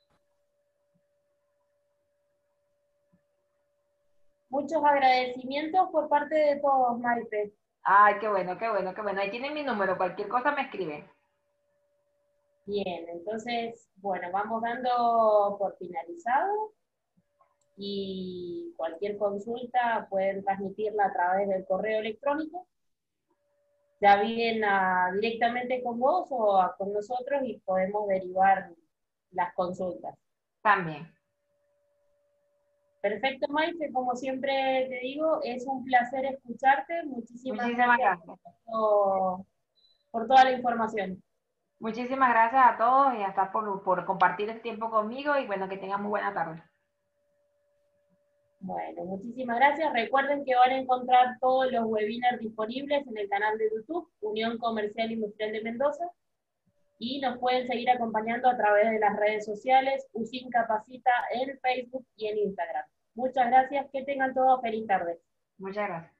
Muchos agradecimientos por parte de todos, Maite. Ay, qué bueno, qué bueno, qué bueno. Ahí tienen mi número, cualquier cosa me escriben. Bien, entonces, bueno, vamos dando por finalizado y cualquier consulta pueden transmitirla a través del correo electrónico, ya bien directamente con vos o con nosotros y podemos derivar las consultas. También. Perfecto, Maite, como siempre te digo, es un placer escucharte. Muchísimas Muchísimas gracias gracias. por toda la información. Muchísimas gracias a todos y hasta por compartir el tiempo conmigo y bueno, que tengan muy buena tarde. Bueno, muchísimas gracias. Recuerden que van a encontrar todos los webinars disponibles en el canal de YouTube, Unión Comercial Industrial de Mendoza, y nos pueden seguir acompañando a través de las redes sociales, USIN Capacita en Facebook y en Instagram. Muchas gracias, que tengan todos feliz tarde. Muchas gracias.